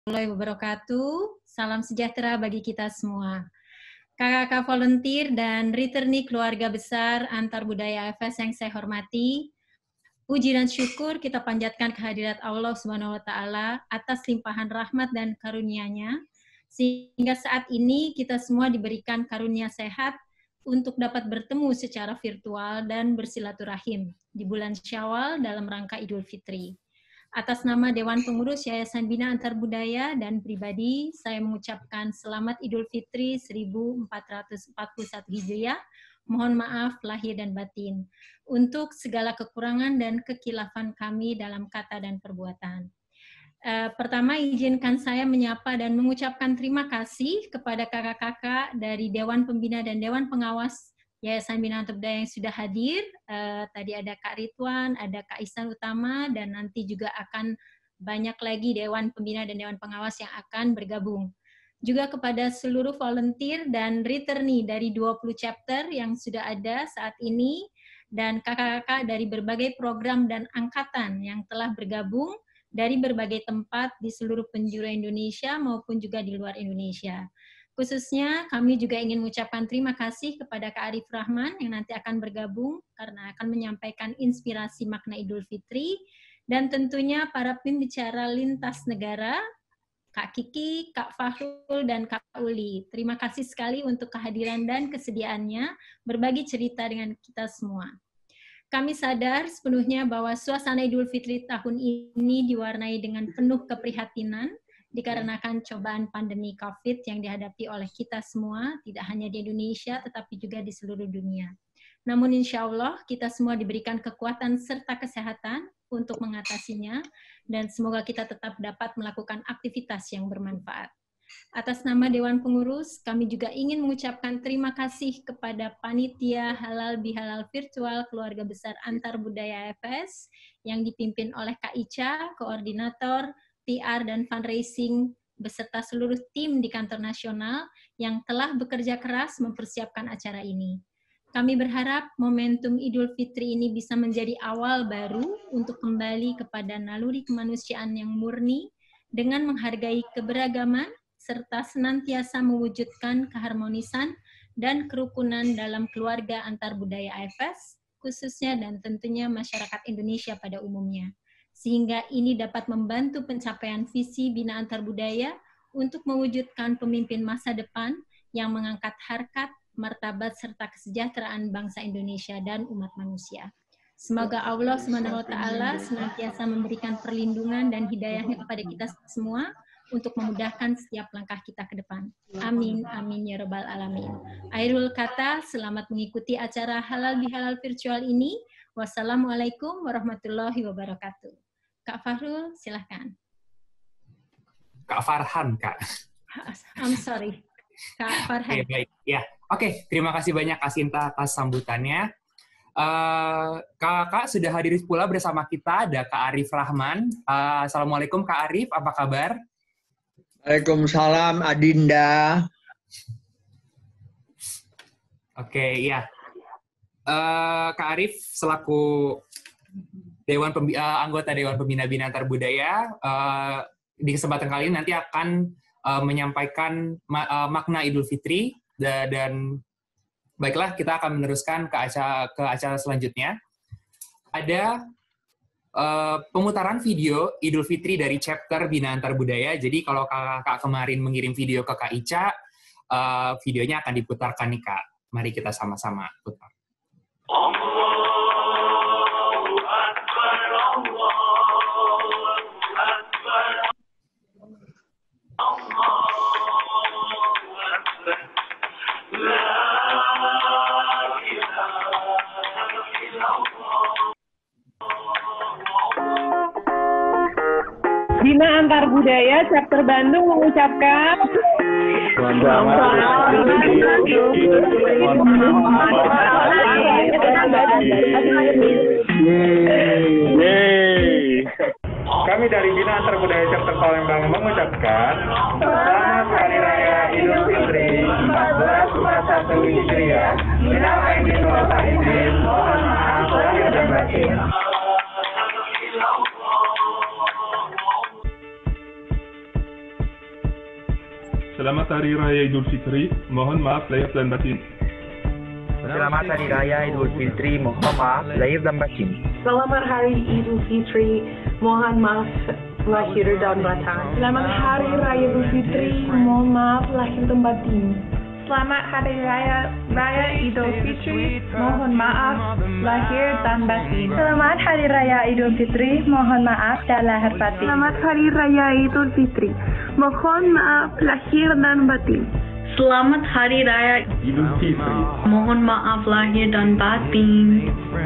warahmatullahi wabarakatuh. Salam sejahtera bagi kita semua. Kakak-kakak volunteer dan returnee keluarga besar antar budaya AFS yang saya hormati, puji dan syukur kita panjatkan kehadirat Allah Subhanahu wa taala atas limpahan rahmat dan karunia-Nya sehingga saat ini kita semua diberikan karunia sehat untuk dapat bertemu secara virtual dan bersilaturahim di bulan Syawal dalam rangka Idul Fitri. Atas nama Dewan Pengurus Yayasan Bina Antar Budaya dan pribadi, saya mengucapkan Selamat Idul Fitri 1441 Hijriah. Mohon maaf lahir dan batin untuk segala kekurangan dan kekilafan kami dalam kata dan perbuatan. Pertama, izinkan saya menyapa dan mengucapkan terima kasih kepada kakak-kakak dari Dewan Pembina dan Dewan Pengawas Yayasan Bina Antar Budaya yang sudah hadir. Tadi ada Kak Ridwan, ada Kak Ihsan Utama, dan nanti juga akan banyak lagi Dewan Pembina dan Dewan Pengawas yang akan bergabung. Juga kepada seluruh volunteer dan returnee dari 20 chapter yang sudah ada saat ini, dan kakak-kakak dari berbagai program dan angkatan yang telah bergabung dari berbagai tempat di seluruh penjuru Indonesia maupun juga di luar Indonesia. Khususnya kami juga ingin mengucapkan terima kasih kepada Kak Arif Rahman yang nanti akan bergabung karena akan menyampaikan inspirasi makna Idul Fitri, dan tentunya para pembicara lintas negara, Kak Kiki, Kak Fahrul, dan Kak Uli. Terima kasih sekali untuk kehadiran dan kesediaannya berbagi cerita dengan kita semua. Kami sadar sepenuhnya bahwa suasana Idul Fitri tahun ini diwarnai dengan penuh keprihatinan dikarenakan cobaan pandemi COVID yang dihadapi oleh kita semua, tidak hanya di Indonesia, tetapi juga di seluruh dunia. Namun insya Allah kita semua diberikan kekuatan serta kesehatan untuk mengatasinya, dan semoga kita tetap dapat melakukan aktivitas yang bermanfaat. Atas nama Dewan Pengurus, kami juga ingin mengucapkan terima kasih kepada Panitia Halal Bihalal Virtual Keluarga Besar Antar Budaya AFS yang dipimpin oleh Kak Ica, Koordinator PR dan Fundraising, beserta seluruh tim di kantor nasional yang telah bekerja keras mempersiapkan acara ini. Kami berharap momentum Idul Fitri ini bisa menjadi awal baru untuk kembali kepada naluri kemanusiaan yang murni dengan menghargai keberagaman serta senantiasa mewujudkan keharmonisan dan kerukunan dalam keluarga antar budaya AFS, khususnya dan tentunya masyarakat Indonesia pada umumnya. Sehingga ini dapat membantu pencapaian visi Bina Antar Budaya untuk mewujudkan pemimpin masa depan yang mengangkat harkat, martabat, serta kesejahteraan bangsa Indonesia dan umat manusia. Semoga Allah SWT senantiasa memberikan perlindungan dan hidayahnya kepada kita semua untuk memudahkan setiap langkah kita ke depan. Amin, amin ya rabbal alamin. Akhirul kata, selamat mengikuti acara Halal Bihalal Virtual ini. Wassalamualaikum warahmatullahi wabarakatuh. Kak Fahrul, silahkan. Kak Farhan, Kak. I'm sorry. Kak Farhan. Oke, baik. Ya, oke. Terima kasih banyak Kak Sinta atas sambutannya. Kakak sudah hadir pula bersama kita, ada Kak Arif Rahman. Assalamualaikum Kak Arif, apa kabar? Waalaikumsalam Adinda. Oke, ya. Kak Arif selaku anggota Dewan Pembina Bina Antar Budaya, di kesempatan kali ini nanti akan menyampaikan makna Idul Fitri, dan baiklah kita akan meneruskan ke acara selanjutnya. Ada pemutaran video Idul Fitri dari chapter Bina Antar Budaya. Jadi kalau kakak kemarin mengirim video ke Kak Ica, videonya akan diputarkan nih Kak. Mari kita sama-sama putar. Bina Antar Budaya Chapter Bandung mengucapkan Kami dari Bina Antar Budaya Chapter Palembang mengucapkan Selamat Hari Raya Idul Fitri 1441 Hijriah. Minal aidin wal faizin. Mohon maaf lahir dan batin. Selamat Hari Raya Idul Fitri. Mohon maaf lahir dan batin. Selamat Hari Raya Idul Fitri, mohon maaf lahir dan batin. Selamat Hari Idul Fitri, mohon maaf lahir dan batin. Selamat Hari Raya Idul Fitri, mohon maaf lahir dan batin. Selamat Hari Raya Idul Fitri, mohon maaf lahir dan batin. Selamat Hari Raya Idul Fitri, mohon maaf dan lahir batin. Selamat Hari Raya Idul Fitri, mohon maaf lahir dan batin. Selamat Hari Raya Idul Fitri. mohon maaf lahir dan batin.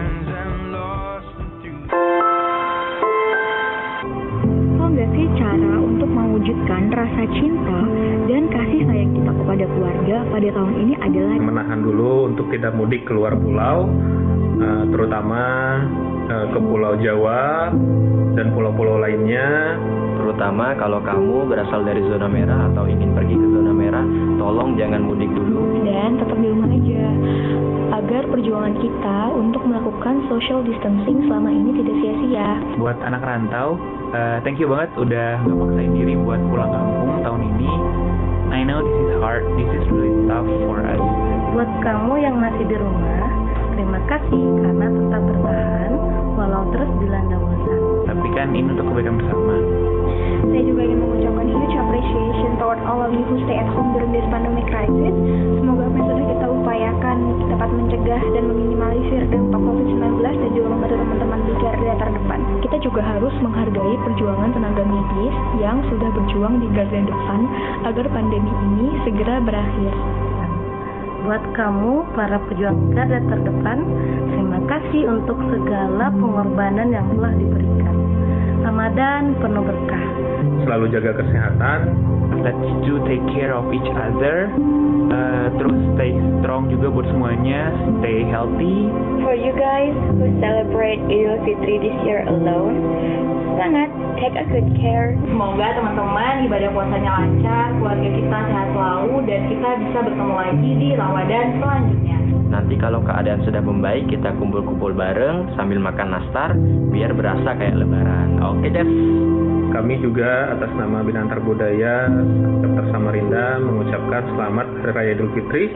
Tahu nggak sih cara untuk mewujudkan rasa cinta dan kasih sayang kita kepada keluarga pada tahun ini adalah Menahan dulu untuk tidak mudik keluar pulau, terutama ke Pulau Jawa dan pulau-pulau lainnya. Terutama kalau kamu berasal dari zona merah atau ingin pergi ke zona merah, tolong jangan mudik dulu. dan tetap di rumah aja agar perjuangan kita untuk melakukan social distancing selama ini tidak sia-sia. Buat anak rantau, thank you banget udah nggak maksain diri buat pulang kampung tahun ini. I know this is hard, this is really tough for us. Buat kamu yang masih di rumah, terima kasih karena tetap bertahan walau terus dilanda bosan. Tapi kan ini untuk kebaikan bersama. Saya juga ingin mengucapkan huge appreciation toward all of you who stay at home during this pandemic crisis. Semoga apa yang sudah kita upayakan dapat mencegah dan meminimalisir dampak COVID-19 dan juga membantu teman-teman di garda terdepan. Kita juga harus menghargai perjuangan tenaga medis yang sudah berjuang di garda depan agar pandemi ini segera berakhir. Buat kamu, para pejuang garda terdepan, terima kasih untuk segala pengorbanan yang telah diberikan. Ramadan penuh berkah. Selalu jaga kesehatan. Let's do take care of each other. Terus stay strong juga buat semuanya. Stay healthy. For you guys who celebrate Idul Fitri this year alone, semangat, take a good care. Semoga teman-teman ibadah puasanya lancar, keluarga kita sehat selalu, dan kita bisa bertemu lagi di Ramadan selanjutnya. Nanti kalau keadaan sudah membaik, kita kumpul-kumpul bareng sambil makan nastar, biar berasa kayak lebaran. Oke deh. Kami juga atas nama Bina Antar Budaya Chapter Samarinda mengucapkan selamat Hari Raya Idul Fitri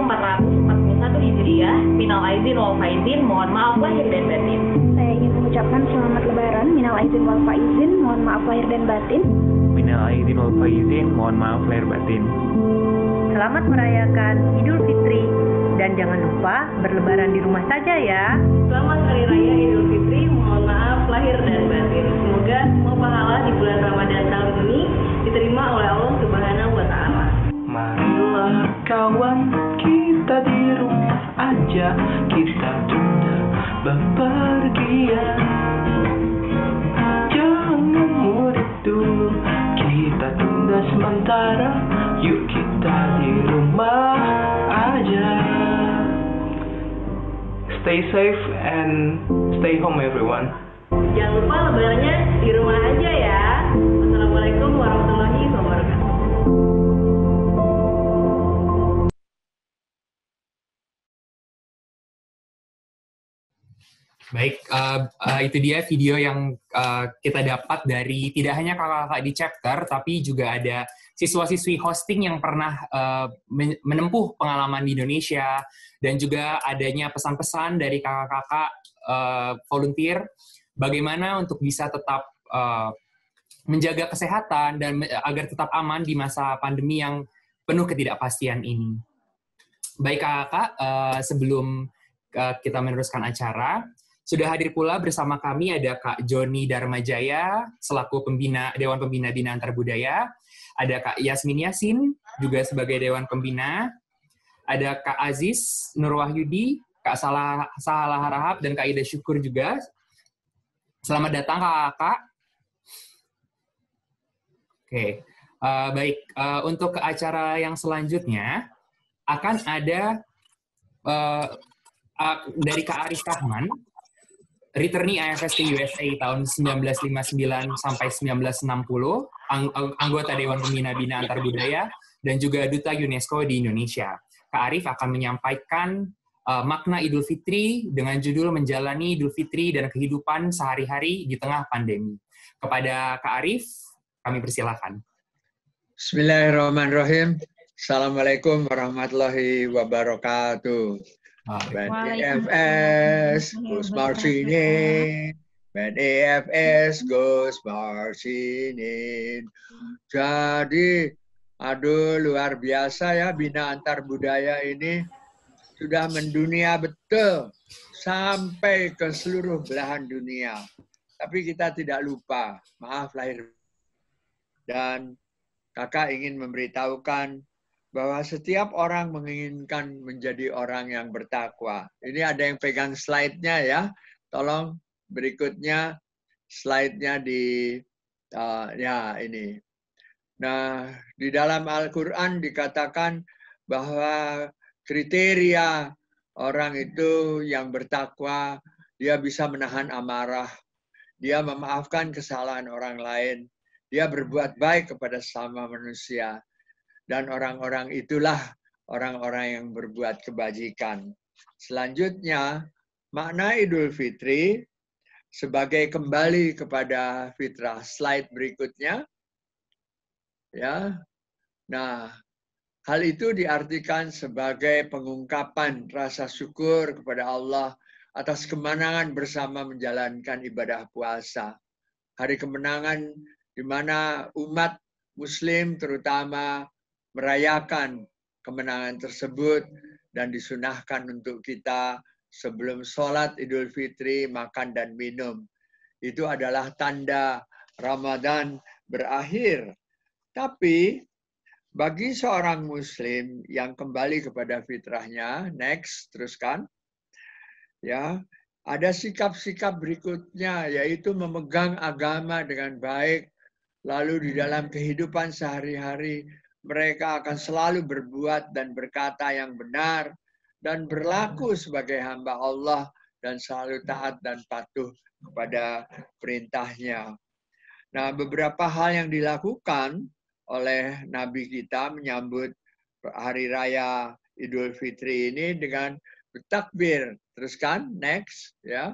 1441 Hijriah. Minal aidin wal faizin, mohon maaf lahir dan batin. Saya ingin mengucapkan selamat lebaran, minal aidin wal faizin, mohon maaf lahir dan batin. Minal aidin wal faizin, mohon maaf lahir batin. Selamat merayakan Idul Fitri, dan jangan lupa berlebaran di rumah saja ya. Selamat Hari Raya Idul Fitri, mohon maaf lahir dan batin. Semoga semua pahala di bulan Ramadan tahun ini diterima oleh Allah Subhanahu wa Ta'ala. Marilah kawan, kita di rumah aja, kita tunda bepergian. Jangan mudik dulu, kita tunda sementara, yuk kita di rumah aja. Stay safe and stay home everyone. Jangan lupa lebarannya di rumah aja ya. Wassalamualaikum warahmatullahi wabarakatuh. Baik, itu dia video yang kita dapat dari tidak hanya kakak-kakak di chapter, tapi juga ada siswa-siswi hosting yang pernah menempuh pengalaman di Indonesia, dan juga adanya pesan-pesan dari kakak-kakak volunteer bagaimana untuk bisa tetap menjaga kesehatan dan agar tetap aman di masa pandemi yang penuh ketidakpastian ini. Baik kakak-kakak, sebelum kita meneruskan acara, sudah hadir pula bersama kami ada Kak Joni Darmajaya selaku Dewan Pembina Bina Antar Budaya, ada Kak Yasmin Yasin juga sebagai Dewan Pembina, ada Kak Aziz Nurwahyudi, Kak Salah Harahap, dan Kak Ida Syukur juga. Selamat datang kakak. Oke, baik. Untuk ke acara yang selanjutnya akan ada dari Kak Arif Rahman, returnee IFST USA tahun 1959 sampai 1960, anggota Dewan Pembina Bina Antar Budaya, dan juga Duta UNESCO di Indonesia. Kak Arif akan menyampaikan makna Idul Fitri dengan judul Menjalani Idul Fitri dan Kehidupan Sehari-hari di Tengah Pandemi. Kepada Kak Arif, kami persilakan. Bismillahirrahmanirrahim. Assalamualaikum warahmatullahi wabarakatuh. BNEFS Gus Marsinin, BNEFS Gus Marsinin. Jadi, aduh luar biasa ya, Bina Antar Budaya ini sudah mendunia betul sampai ke seluruh belahan dunia. Tapi kita tidak lupa, maaf lahir. Dan kakak ingin memberitahukan bahwa setiap orang menginginkan menjadi orang yang bertakwa. Ini ada yang pegang slide-nya ya. Tolong berikutnya slide-nya di ya ini. Nah, di dalam Al-Quran dikatakan bahwa kriteria orang itu yang bertakwa, dia bisa menahan amarah, dia memaafkan kesalahan orang lain, dia berbuat baik kepada sesama manusia. Dan orang-orang itulah orang-orang yang berbuat kebajikan. Selanjutnya, makna Idul Fitri sebagai kembali kepada fitrah. Slide berikutnya. Ya. Nah, hal itu diartikan sebagai pengungkapan rasa syukur kepada Allah atas kemenangan bersama menjalankan ibadah puasa. Hari kemenangan di mana umat Muslim terutama merayakan kemenangan tersebut dan disunahkan untuk kita sebelum sholat Idul Fitri makan dan minum. Itu adalah tanda Ramadan berakhir. Tapi bagi seorang Muslim yang kembali kepada fitrahnya, next, teruskan. Ya, ada sikap-sikap berikutnya, yaitu memegang agama dengan baik, lalu di dalam kehidupan sehari-hari mereka akan selalu berbuat dan berkata yang benar dan berlaku sebagai hamba Allah dan selalu taat dan patuh kepada perintahnya. Nah, beberapa hal yang dilakukan oleh Nabi kita menyambut Hari Raya Idul Fitri ini dengan bertakbir. Teruskan, next, ya.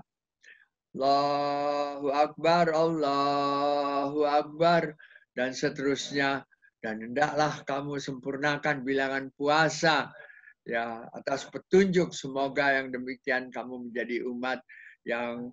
Allahu Akbar, Allahu Akbar, dan seterusnya. Dan hendaklah kamu sempurnakan bilangan puasa ya atas petunjuk. Semoga yang demikian kamu menjadi umat yang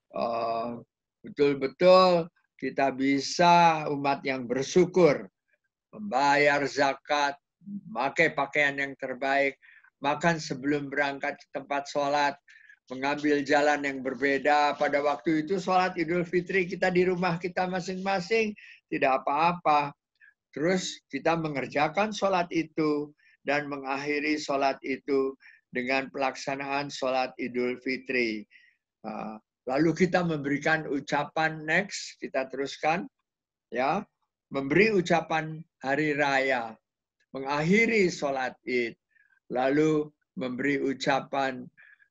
betul-betul kita bisa umat yang bersyukur, membayar zakat, memakai pakaian yang terbaik, makan sebelum berangkat ke tempat sholat, mengambil jalan yang berbeda. Pada waktu itu sholat Idul Fitri kita di rumah kita masing-masing, tidak apa-apa. Terus kita mengerjakan sholat itu dan mengakhiri sholat itu dengan pelaksanaan sholat Idul Fitri. Lalu kita memberikan ucapan next, kita teruskan. Ya, memberi ucapan hari raya, mengakhiri sholat Id, lalu memberi ucapan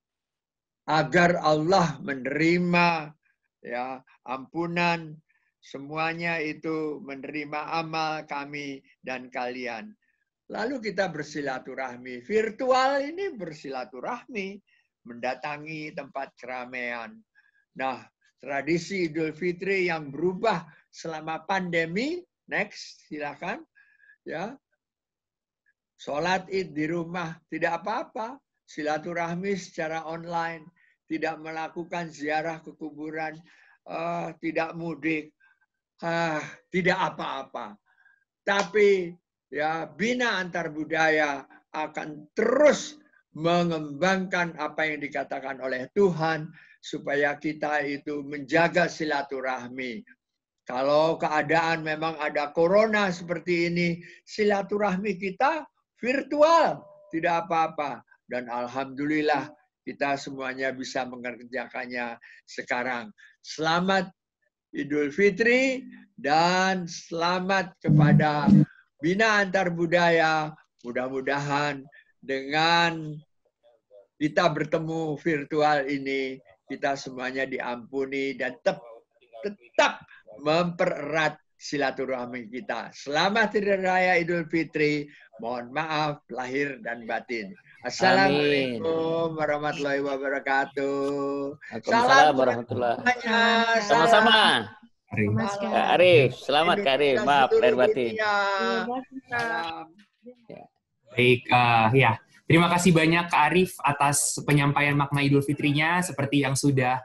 agar Allah menerima ya ampunan. Semuanya itu menerima amal kami dan kalian. Lalu kita bersilaturahmi. Virtual ini bersilaturahmi. Mendatangi tempat keramaian. Nah, tradisi Idul Fitri yang berubah selama pandemi. Next, silakan. Ya. Sholat Id di rumah. Tidak apa-apa. Silaturahmi secara online. Tidak melakukan ziarah ke kuburan. Tidak mudik. Tidak apa-apa. Tapi ya Bina Antar Budaya akan terus mengembangkan apa yang dikatakan oleh Tuhan supaya kita itu menjaga silaturahmi. Kalau keadaan memang ada corona seperti ini, silaturahmi kita virtual, tidak apa-apa. Dan alhamdulillah kita semuanya bisa mengerjakannya sekarang. Selamat Idul Fitri dan selamat kepada Bina Antar Budaya. Mudah-mudahan dengan kita bertemu virtual ini, kita semuanya diampuni dan tetap mempererat silaturahmi kita. Selamat Hari Raya Idul Fitri. Mohon maaf lahir dan batin. Assalamualaikum warahmatullahi wabarakatuh. Waalaikumsalam warahmatullahi wabarakatuh. Sama-sama. Kak Arif, selamat Kak Arif. Maaf, lahir batin. Baik, ya. Terima kasih banyak Kak Arif atas penyampaian makna Idul Fitrinya, seperti yang sudah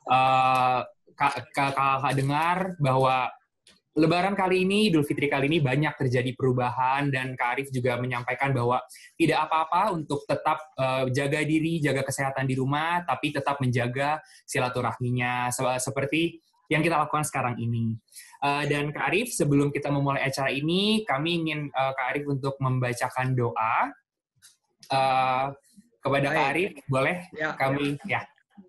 kakak dengar bahwa Lebaran kali ini, Idul Fitri kali ini banyak terjadi perubahan, dan Kak Arif juga menyampaikan bahwa tidak apa-apa untuk tetap jaga diri, jaga kesehatan di rumah, tapi tetap menjaga silaturahminya seperti yang kita lakukan sekarang ini. Dan Kak Arif, sebelum kita memulai acara ini, kami ingin Kak Arif untuk membacakan doa kepada Kak Arif. Boleh kami ya.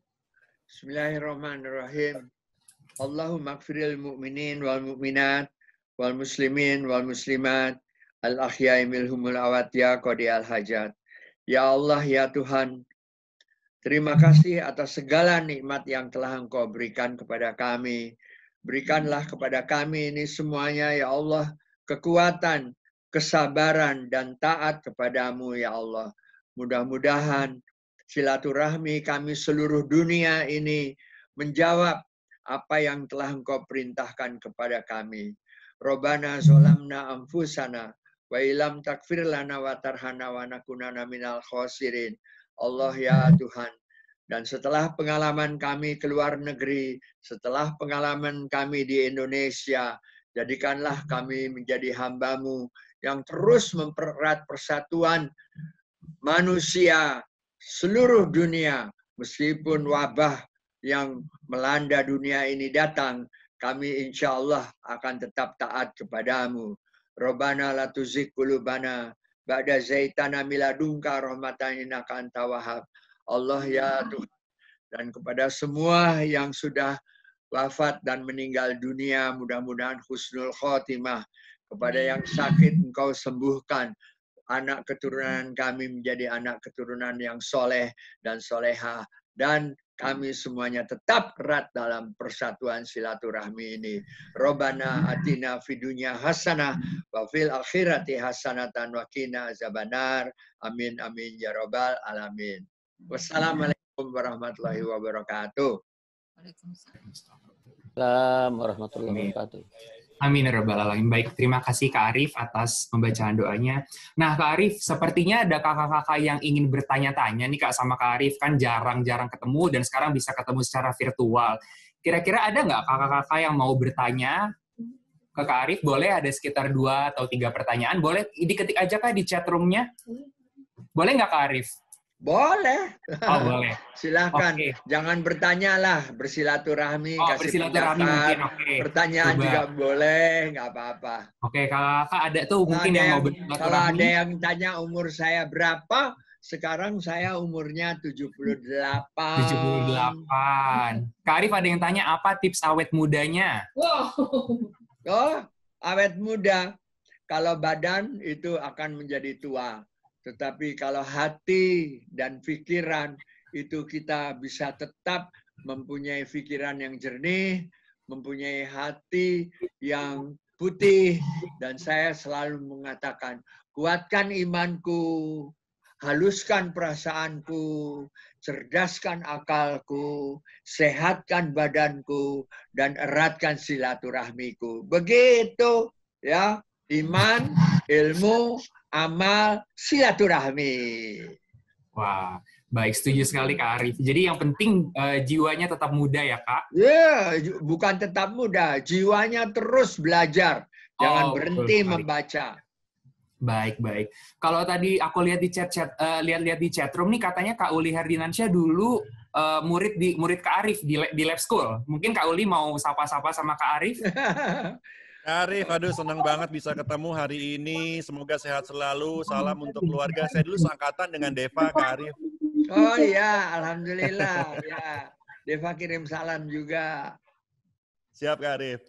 Bismillahirrahmanirrahim. Allahumma ighfiril mu'minin wal mu'minat wal muslimin wal muslimat al ahya'i minhumul amwat ya qadiyal hajat. Ya Allah, ya Tuhan, terima kasih atas segala nikmat yang telah Engkau berikan kepada kami. Berikanlah kepada kami ini semuanya, ya Allah, kekuatan, kesabaran, dan taat kepadamu, ya Allah. Mudah-mudahan silaturahmi kami seluruh dunia ini menjawab apa yang telah Engkau perintahkan kepada kami. Robbana zolamna anfusana wa ilam takfir lana wa tarhana wa nakunana minal khosirin. Allah, ya Tuhan, dan setelah pengalaman kami ke luar negeri, setelah pengalaman kami di Indonesia, jadikanlah kami menjadi hamba-Mu yang terus mempererat persatuan manusia seluruh dunia. Meskipun wabah yang melanda dunia ini datang, kami insya Allah akan tetap taat kepadamu. Rabbana la tuzigh qulubana ba'da zaitana miladunka rahmatan innaka anta wahhab. Allah, ya Tuhan, dan kepada semua yang sudah wafat dan meninggal dunia, mudah-mudahan husnul khotimah. Kepada yang sakit Engkau sembuhkan. Anak keturunan kami menjadi anak keturunan yang soleh dan soleha. Dan kami semuanya tetap erat dalam persatuan silaturahmi ini. Robbana atina fid dunya hasanah wa fil akhirati hasanatan wa qina azabannar. Amin amin ya rabbal alamin. Wassalamualaikum warahmatullahi wabarakatuh. Waalaikumsalam warahmatullahi wabarakatuh. Amin ya rabbal alamin. Baik, terima kasih Kak Arif atas pembacaan doanya. Nah, Kak Arif, sepertinya ada kakak-kakak yang ingin bertanya-tanya nih Kak sama Kak Arif, kan jarang-jarang ketemu dan sekarang bisa ketemu secara virtual. Kira-kira ada nggak kakak-kakak yang mau bertanya ke Kak Arif? Boleh, ada sekitar 2 atau 3 pertanyaan. Boleh diketik aja Kak di chat room-nya. Boleh nggak Kak Arif? Boleh. Oh, boleh. Silakan. Okay. Jangan bertanya lah, bersilaturahmi. Oh, bersilaturahmi mungkin. Okay. Pertanyaan coba. juga boleh, nggak apa-apa. Oke, kakak ada tuh mungkin yang mau bersilaturahmi. Kalau ada yang tanya umur saya berapa, sekarang saya umurnya 78. 78. Kak Arif ada yang tanya apa tips awet mudanya? Wow. Oh, awet muda. Kalau badan itu akan menjadi tua. Tetapi kalau hati dan pikiran itu kita bisa tetap mempunyai pikiran yang jernih, mempunyai hati yang putih, dan saya selalu mengatakan, kuatkan imanku, haluskan perasaanku, cerdaskan akalku, sehatkan badanku, dan eratkan silaturahmiku. Begitu ya, iman, ilmu, amal, silaturahmi. Wah, baik, setuju sekali Kak Arif. Jadi yang penting jiwanya tetap muda ya Kak? Ya, bukan tetap muda, jiwanya terus belajar. Jangan berhenti membaca. Baik, baik. Kalau tadi aku lihat di lihat di chat room nih, katanya Kak Uli Herdinansyah dulu murid Kak Arif di lab school. Mungkin Kak Uli mau sapa-sapa sama Kak Arif? Arif, aduh senang banget bisa ketemu hari ini. Semoga sehat selalu. Salam untuk keluarga. Saya dulu seangkatan dengan Deva, Kak Arif. Oh iya, alhamdulillah. Ya, Deva kirim salam juga. Siap, Kak Arif.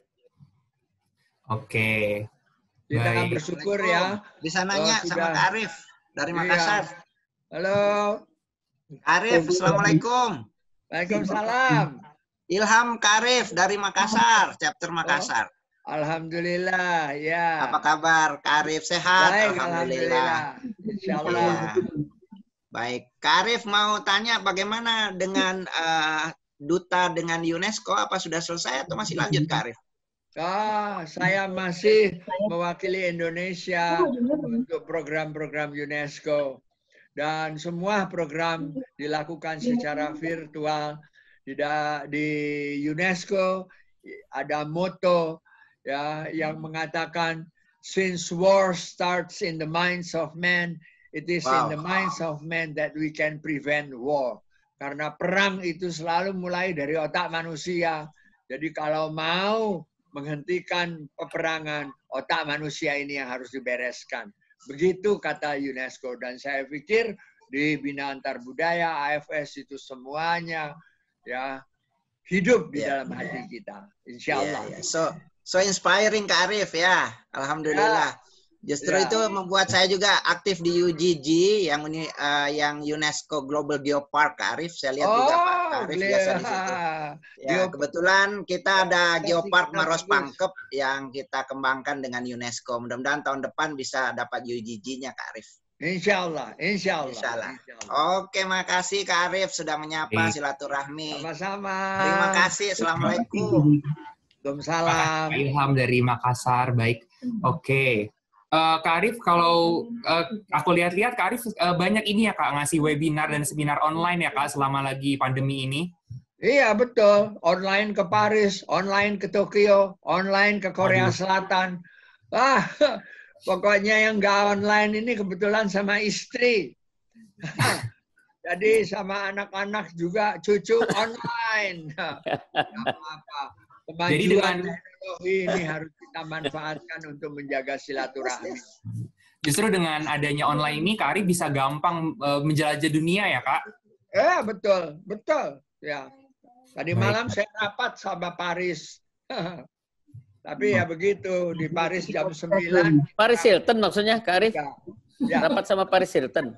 Oke. Kita bersyukur ya. Bisa nanya sama Kak Arif dari Makassar. Halo. Arif, assalamualaikum. Waalaikumsalam. Ilham Kak Arif dari Makassar, chapter Makassar. Alhamdulillah, ya. Apa kabar, Kak Arif? Sehat? Baik, alhamdulillah. Insyaallah. Ya. Baik, Kak Arif mau tanya bagaimana dengan duta dengan UNESCO? Apa sudah selesai atau masih lanjut, Kak Arif? Saya masih mewakili Indonesia untuk program-program UNESCO. Dan semua program dilakukan secara virtual. Di UNESCO ada motto ya yang mengatakan, since war starts in the minds of men, it is in the minds of men that we can prevent war. Karena perang itu selalu mulai dari otak manusia. Jadi kalau mau menghentikan peperangan, otak manusia ini yang harus dibereskan. Begitu kata UNESCO. Dan saya pikir di Bina Antar Budaya, AFS itu semuanya ya hidup di dalam hati kita. Insya Allah. So inspiring Kak Arif ya. Alhamdulillah. Justru itu membuat saya juga aktif di UGG yang UNESCO Global Geopark, Kak Arif. Saya lihat juga Pak Arif biasa di situ. Ya, kebetulan kita ada Geopark Maros Pangkep yang kita kembangkan dengan UNESCO. Mudah-mudahan tahun depan bisa dapat UGG-nya Kak Arif. Insya Allah, insya Allah. Insya Allah. Oke, makasih Kak Arif sudah menyapa silaturahmi. Sama-sama. Terima kasih. Assalamualaikum. Waalaikumsalam. Ilham dari Makassar, baik. Oke. Kak Arif, kalau aku lihat-lihat Kak Arif banyak ini ya Kak, ngasih webinar dan seminar online ya Kak selama lagi pandemi ini. Iya betul, online ke Paris, online ke Tokyo, online ke Korea Selatan. Pokoknya yang nggak online ini kebetulan sama istri. Jadi sama anak-anak juga cucu online. Apa-apa. Kemajuan teknologi ini harus kita manfaatkan untuk menjaga silaturahmi. Justru dengan adanya online ini, Kak Arif bisa gampang menjelajah dunia ya, Kak? Betul, betul. Ya. Tadi malam saya rapat sama Paris. Tapi ya begitu, di Paris jam 9. Paris Hilton maksudnya, Kak Arif? Ya. Rapat sama Paris Hilton.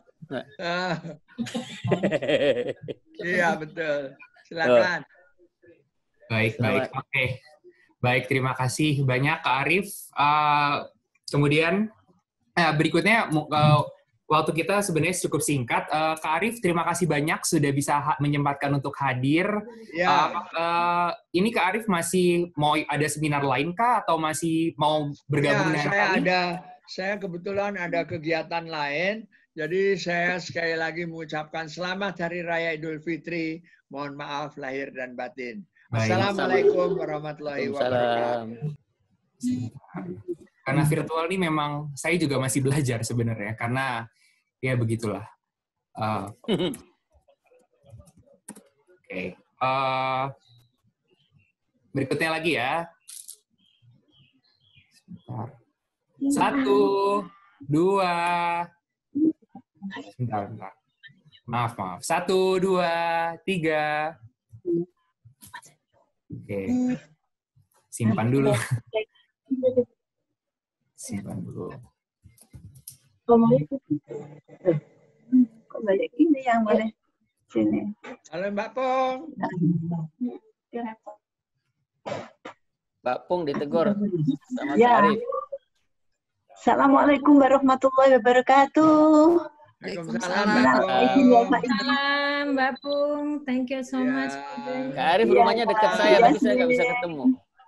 Iya, betul. Silakan. Baik. Oke. Baik, terima kasih banyak Kak Arif. Kemudian berikutnya waktu kita sebenarnya cukup singkat. Kak Arif, terima kasih banyak sudah bisa menyempatkan untuk hadir. Ya. Ini Kak Arif masih mau ada seminar lain kah atau masih mau bergabung dengan kami? Saya kebetulan ada kegiatan lain. Jadi saya sekali lagi mengucapkan selamat Hari Raya Idul Fitri. Mohon maaf lahir dan batin. Assalamualaikum warahmatullahi wabarakatuh. Karena virtual ini memang saya juga masih belajar sebenarnya, karena ya begitulah. Oke. Berikutnya lagi ya. Sebentar. 1, 2. Sebentar. Maaf. 1, 2, 3. Oke. Simpan dulu. Kok banyak ini yang boleh sini. Halo Mbak Pung. Mbak Pung ditegur sama ya. Kak Arif. Assalamualaikum warahmatullahi wabarakatuh. Waalaikumsalam, Mbak Pung. Thank you so much. Kak Arif rumahnya dekat saya, tapi saya nggak bisa ketemu.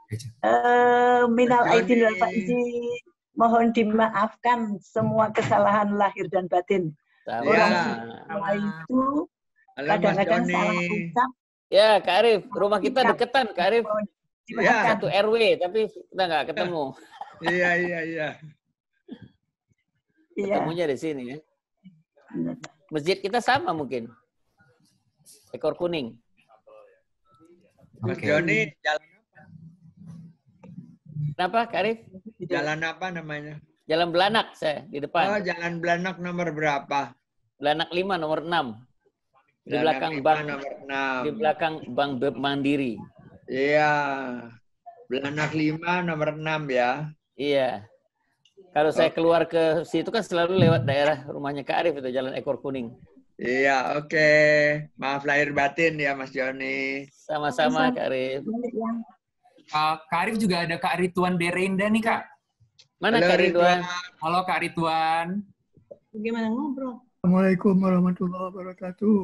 Minal aidin wal faizin. Mohon dimaafkan semua kesalahan lahir dan batin. Orang itu kadang-kadang salah ucap. Ya, Kak Arif, rumah kita deketan, Kak Arif. Satu RW, tapi kita nggak ketemu. Iya. Ketemunya di sini ya. Masjid kita sama mungkin. Ekor kuning. Mas Joni, jalan apa? Kenapa, Kak Arif? Jalan apa namanya? Jalan Belanak saya di depan. Oh, Jalan Belanak nomor berapa? Belanak 5 nomor 6. Di belakang bank nomor 6. Di belakang Bank Mandiri. Iya. Belanak 5 nomor 6 ya. Iya. Kalau saya keluar ke situ kan selalu lewat daerah rumahnya Kak Arif itu Jalan Ekor Kuning. Iya, oke. Maaf lahir batin ya Mas Joni. Sama-sama Kak Arif. Kak Arif juga ada Kak Ridwan Berenda nih Kak. Mana Kak Ridwan? Halo Kak Ridwan. Bagaimana ngobrol? Assalamualaikum warahmatullahi wabarakatuh.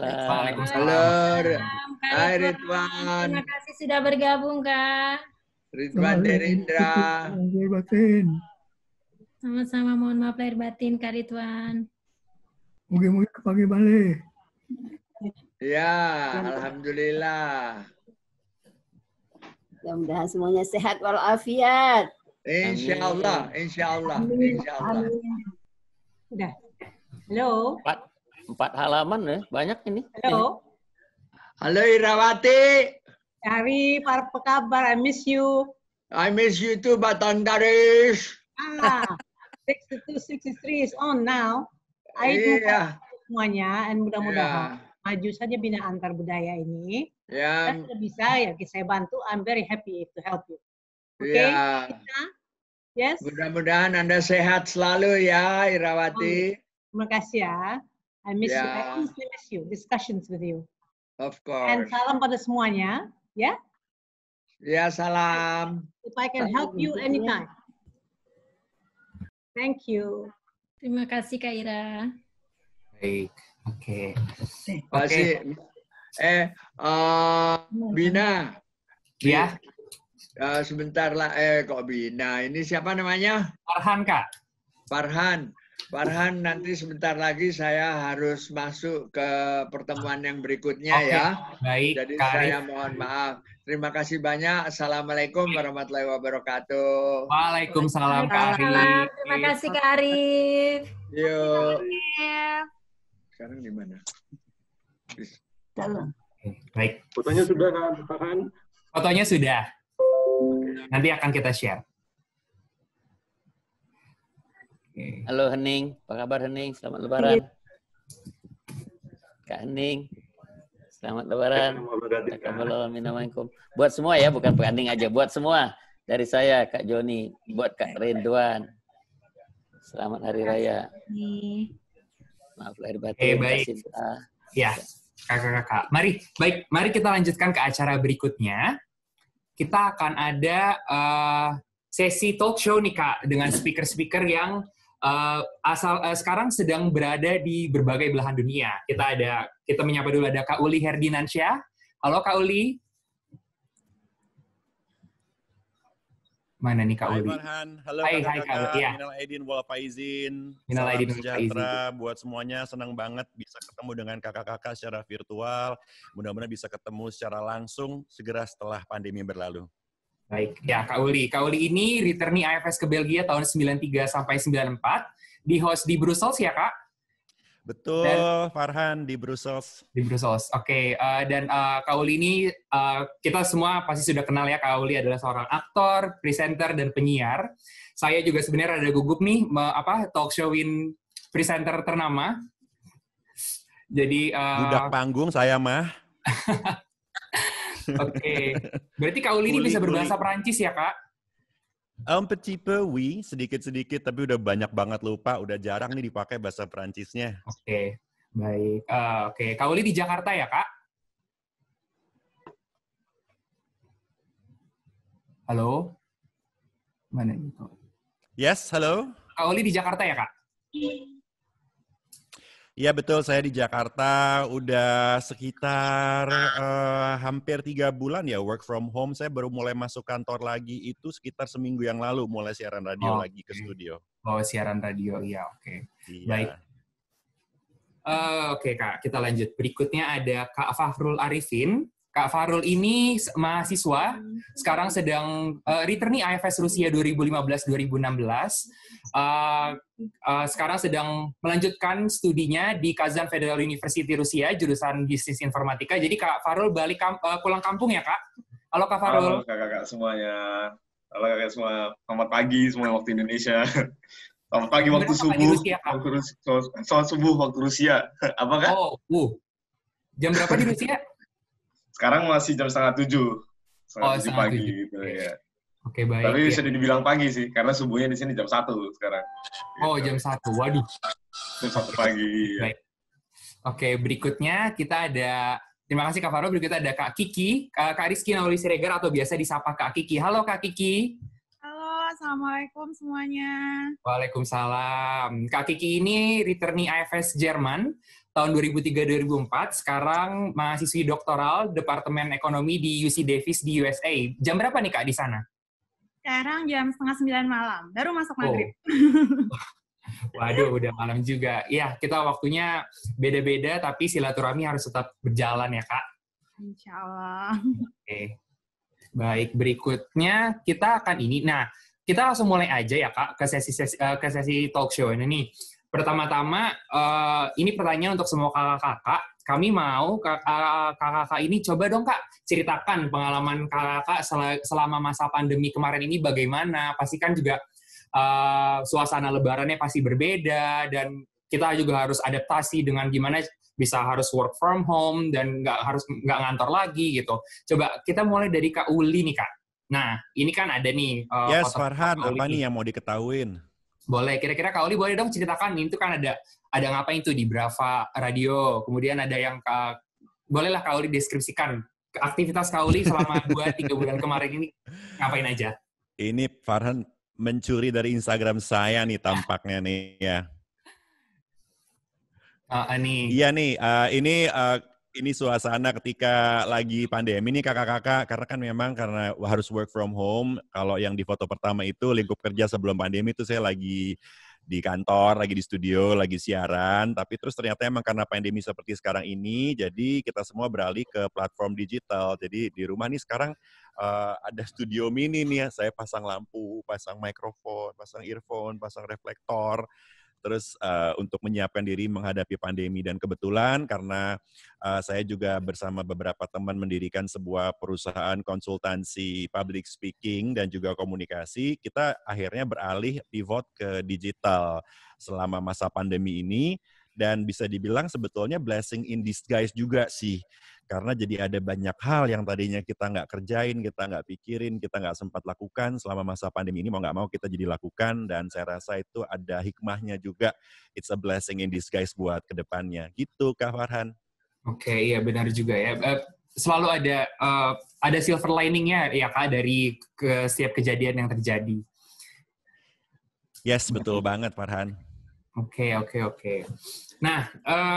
Waalaikumsalam. Halo, Hai Ridwan. Terima kasih sudah bergabung Kak. Ridwan Derindra. Lahir batin. Sama-sama, mohon maaf lahir batin, Kak Ridwan. Mugi-mugi kepagi balik. Ya, alhamdulillah. Mudah-mudahan semuanya sehat walafiat. Insya Allah, insya Allah, insya Allah. Udah. Halo. 4 halaman ya, banyak ini. Halo. Halo Irawati. Arif, apa kabar? I miss you. I miss you too, Batang Daris. 62, 63 is on now. I Iya. semuanya, dan mudah-mudahan maju saja Bina Antar Budaya ini. Ya. Dan kalau bisa ya saya bantu. I'm very happy to help you. Oke? Iya. Yes. Mudah-mudahan Anda sehat selalu ya, Irawati. Terima kasih ya. I miss you. I Ya. honestly miss you. Discussions with you. Of And course. salam pada semuanya. Ya. Ya, salam. If I can help you anytime. Thank you. Terima kasih Kak Ira. Baik, oke. Masih. Bina. Ya. Sebentar lah. Kok Bina? Ini siapa namanya? Farhan, Kak. Farhan. Farhan, nanti sebentar lagi saya harus masuk ke pertemuan yang berikutnya Oke, ya. baik, Jadi Kak saya Arif. mohon maaf. Terima kasih banyak. Assalamualaikum warahmatullahi wabarakatuh. Waalaikumsalam Kak Arif. Terima kasih Kak Arif. Yuk. Sekarang di mana? Baik. Fotonya sudah kan, Farhan? Fotonya sudah. Nanti akan kita share. Halo Hening, apa kabar Hening? Selamat Lebaran. Kak Hening, selamat Lebaran. Assalamualaikum. Buat semua ya, bukan Kak Hening aja, buat semua. Dari saya, Kak Joni, buat Kak Ridwan. Selamat Hari Raya. Maaf lahir batin. Baik. Ya, kakak-kakak. Mari kita lanjutkan ke acara berikutnya. Kita akan ada sesi talk show nih Kak, dengan speaker-speaker yang sekarang sedang berada di berbagai belahan dunia. Kita menyapa dulu ada Kak Uli Herdinansyah. Halo Kak Uli. Mana nih Kak Uli? Hai Farhan, halo Hai kakak-kakak, Kak Uli. Ya. minal aidin wal faizin. Minal Salam aidin wal sejahtera buat semuanya, senang banget bisa ketemu dengan kakak-kakak secara virtual. Mudah-mudahan bisa ketemu secara langsung segera setelah pandemi berlalu. Baik, ya Kak Uli. Kak Uli ini returnee AFS ke Belgia tahun 93 sampai 94, di host di Brussels ya Kak? Betul, Farhan, di Brussels. Di Brussels, oke. Dan Kak Uli ini, kita semua pasti sudah kenal ya, Kak Uli adalah seorang aktor, presenter, dan penyiar. Saya juga sebenarnya ada gugup nih, talk showin presenter ternama. Jadi... budak panggung saya mah. Oke. Berarti Kak Uli ini bisa berbahasa Perancis ya, Kak? Un petit peu, oui, sedikit-sedikit, tapi udah banyak banget lupa, udah jarang nih dipakai bahasa Perancisnya. Oke, baik. Oke, Kak Uli di Jakarta ya, Kak? Halo? Mana itu? Yes, halo? Kak Uli di Jakarta ya, Kak? Iya betul, saya di Jakarta udah sekitar hampir 3 bulan ya work from home. Saya baru mulai masuk kantor lagi itu sekitar seminggu yang lalu, mulai siaran radio lagi ke studio. Oh, siaran radio, iya oke. Iya. Baik. Oke Kak, kita lanjut. Berikutnya ada Kak Fahrul Arifin. Kak Fahrul ini mahasiswa, sekarang sedang returnee AFS Rusia 2015-2016. Sekarang sedang melanjutkan studinya di Kazan Federal University Rusia, jurusan Bisnis Informatika. Jadi Kak Fahrul pulang kampung ya Kak? Halo Kak Fahrul. Halo kakak-kakak semuanya. Halo kakak semua. Selamat pagi semua waktu Indonesia. Selamat pagi waktu subuh. Selamat subuh waktu Rusia. Apa Kak? Jam berapa di Rusia? Sekarang masih jam 6:30. 6:30 pagi gitu ya. Oke, baik. Tapi ya. sudah dibilang pagi sih, karena subuhnya di sini jam 1 sekarang. Oh, jam 1. Waduh. Jam 1 pagi. Baik. Oke, berikutnya kita ada, terima kasih Kak Fahrul, berikutnya ada Kak Kiki, Kak Rizky Nauli Siregar atau biasa disapa Kak Kiki. Halo Kak Kiki. Halo, Assalamualaikum semuanya. Waalaikumsalam. Kak Kiki ini returnee AFS Jerman tahun 2003-2004, sekarang mahasiswi doktoral Departemen Ekonomi di UC Davis di USA. Jam berapa nih Kak di sana? Sekarang jam 8:30 malam, baru masuk maghrib. Waduh, udah malam juga. Ya, kita waktunya beda-beda, tapi silaturahmi harus tetap berjalan ya, Kak. Insya Allah. Oke. Baik, berikutnya kita akan ini. Nah, kita langsung mulai aja ya, Kak, ke sesi talk show ini nih. Pertama-tama, ini pertanyaan untuk semua kakak-kakak. Kami mau kakak-kakak ini coba dong, Kak, ceritakan pengalaman kakak selama masa pandemi kemarin ini bagaimana. Pasti kan juga suasana lebarannya pasti berbeda, dan kita juga harus adaptasi dengan gimana bisa harus work from home dan nggak ngantor lagi gitu. Coba kita mulai dari Kak Uli nih, Kak. Nah, ini kan ada nih. Yes, Farhan, apa nih yang mau diketahuin? Boleh, kira-kira Kak Uli boleh dong ceritakan, itu kan ada ngapain tuh di Brava Radio, kemudian ada yang bolehlah Kak Uli deskripsikan aktivitas Kak Uli selama 2-3 bulan kemarin ini ngapain aja. Ini Farhan mencuri dari Instagram saya nih tampaknya nih ya. Iya nih, ini suasana ketika lagi pandemi nih kakak-kakak, karena kan memang karena harus work from home. Kalau yang di foto pertama itu lingkup kerja sebelum pandemi itu saya lagi di kantor, lagi di studio, lagi siaran. Tapi terus ternyata emang karena pandemi seperti sekarang ini, jadi kita semua beralih ke platform digital. Jadi di rumah nih sekarang ada studio mini nih ya. Saya pasang lampu, pasang mikrofon, pasang earphone, pasang reflektor. Terus untuk menyiapkan diri menghadapi pandemi, dan kebetulan karena saya juga bersama beberapa teman mendirikan sebuah perusahaan konsultansi public speaking dan juga komunikasi, kita akhirnya beralih pivot ke digital selama masa pandemi ini, dan bisa dibilang sebetulnya blessing in disguise juga sih. Karena jadi ada banyak hal yang tadinya kita nggak kerjain, kita nggak pikirin, kita nggak sempat lakukan selama masa pandemi ini, mau nggak mau kita jadi lakukan, dan saya rasa itu ada hikmahnya juga. It's a blessing in disguise buat kedepannya. Gitu, Kak Farhan. Oke, iya benar juga ya. Selalu ada silver lining-nya ya, Kak, dari setiap kejadian yang terjadi. Yes, betul banget, Farhan. Oke. Nah,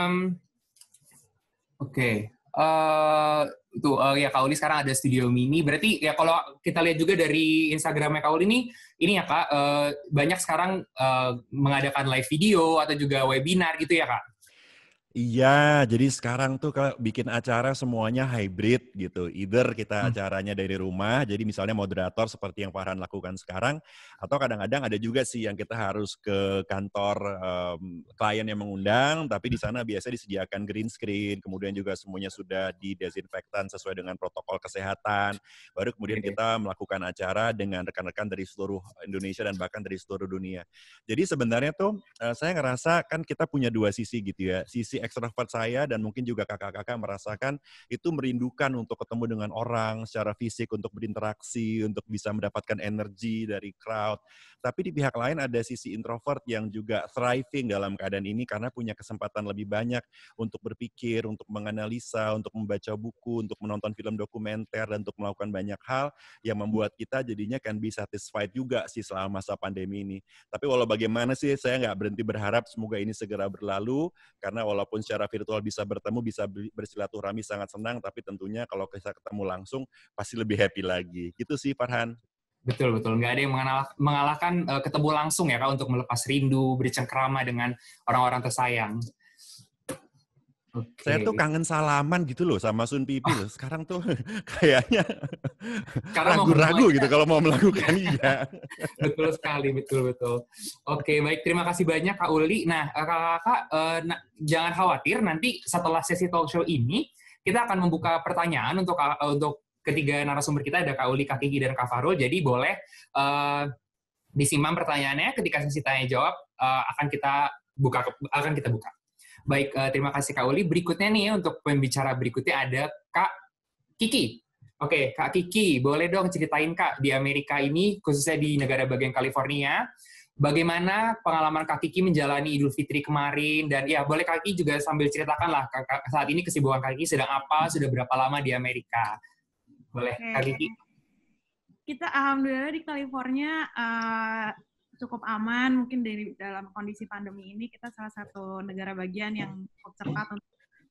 ya Kak Uli sekarang ada studio mini. Berarti ya kalau kita lihat juga dari Instagramnya Kak Uli ini ya Kak, banyak sekarang mengadakan live video atau juga webinar gitu ya Kak? Iya, jadi sekarang tuh kalau bikin acara semuanya hybrid gitu. Either kita acaranya dari rumah, jadi misalnya moderator seperti yang Farhan lakukan sekarang, atau kadang-kadang ada juga sih yang kita harus ke kantor klien yang mengundang, tapi di sana biasa disediakan green screen, kemudian juga semuanya sudah didesinfektan sesuai dengan protokol kesehatan. Baru kemudian kita melakukan acara dengan rekan-rekan dari seluruh Indonesia dan bahkan dari seluruh dunia. Jadi sebenarnya tuh saya ngerasa kan kita punya dua sisi gitu ya. Sisi ekstrovert saya dan mungkin juga kakak-kakak merasakan itu merindukan untuk ketemu dengan orang secara fisik, untuk berinteraksi, untuk bisa mendapatkan energi dari crowd. Tapi di pihak lain ada sisi introvert yang juga thriving dalam keadaan ini karena punya kesempatan lebih banyak untuk berpikir, untuk menganalisa, untuk membaca buku, untuk menonton film dokumenter, dan untuk melakukan banyak hal yang membuat kita jadinya can be satisfied juga sih selama masa pandemi ini. Tapi walau bagaimana sih saya nggak berhenti berharap semoga ini segera berlalu, karena walaupun secara virtual bisa bertemu, bisa bersilaturahmi sangat senang, tapi tentunya kalau kita ketemu langsung pasti lebih happy lagi. Gitu sih Farhan. Betul. Nggak ada yang mengalahkan ketemu langsung ya Kak, untuk melepas rindu, bercengkrama dengan orang-orang tersayang. Saya tuh kangen salaman gitu loh sama Sun Pipi loh. Sekarang tuh kayaknya ragu-ragu gitu kalau mau melakukan. Iya. Betul sekali, betul. Oke, baik. Terima kasih banyak Kak Uli. Nah, kakak jangan khawatir, nanti setelah sesi talk show ini, kita akan membuka pertanyaan untuk ketiga narasumber kita, ada Kak Uli, Kak Kiki, dan Kak Farul. Jadi boleh disimpan pertanyaannya, ketika sesi tanya jawab akan kita buka. Baik, terima kasih Kak Uli. Berikutnya nih untuk pembicara berikutnya ada Kak Kiki. Oke, Kak Kiki, boleh dong ceritain Kak, di Amerika ini, khususnya di negara bagian California, bagaimana pengalaman Kak Kiki menjalani Idul Fitri kemarin, dan ya boleh Kak Kiki juga sambil ceritakan lah, saat ini kesibukan Kak Kiki sedang apa, sudah berapa lama di Amerika. Boleh, Kak Kiki. Kita alhamdulillah di California cukup aman. Mungkin dalam kondisi pandemi ini kita salah satu negara bagian yang cukup cepat untuk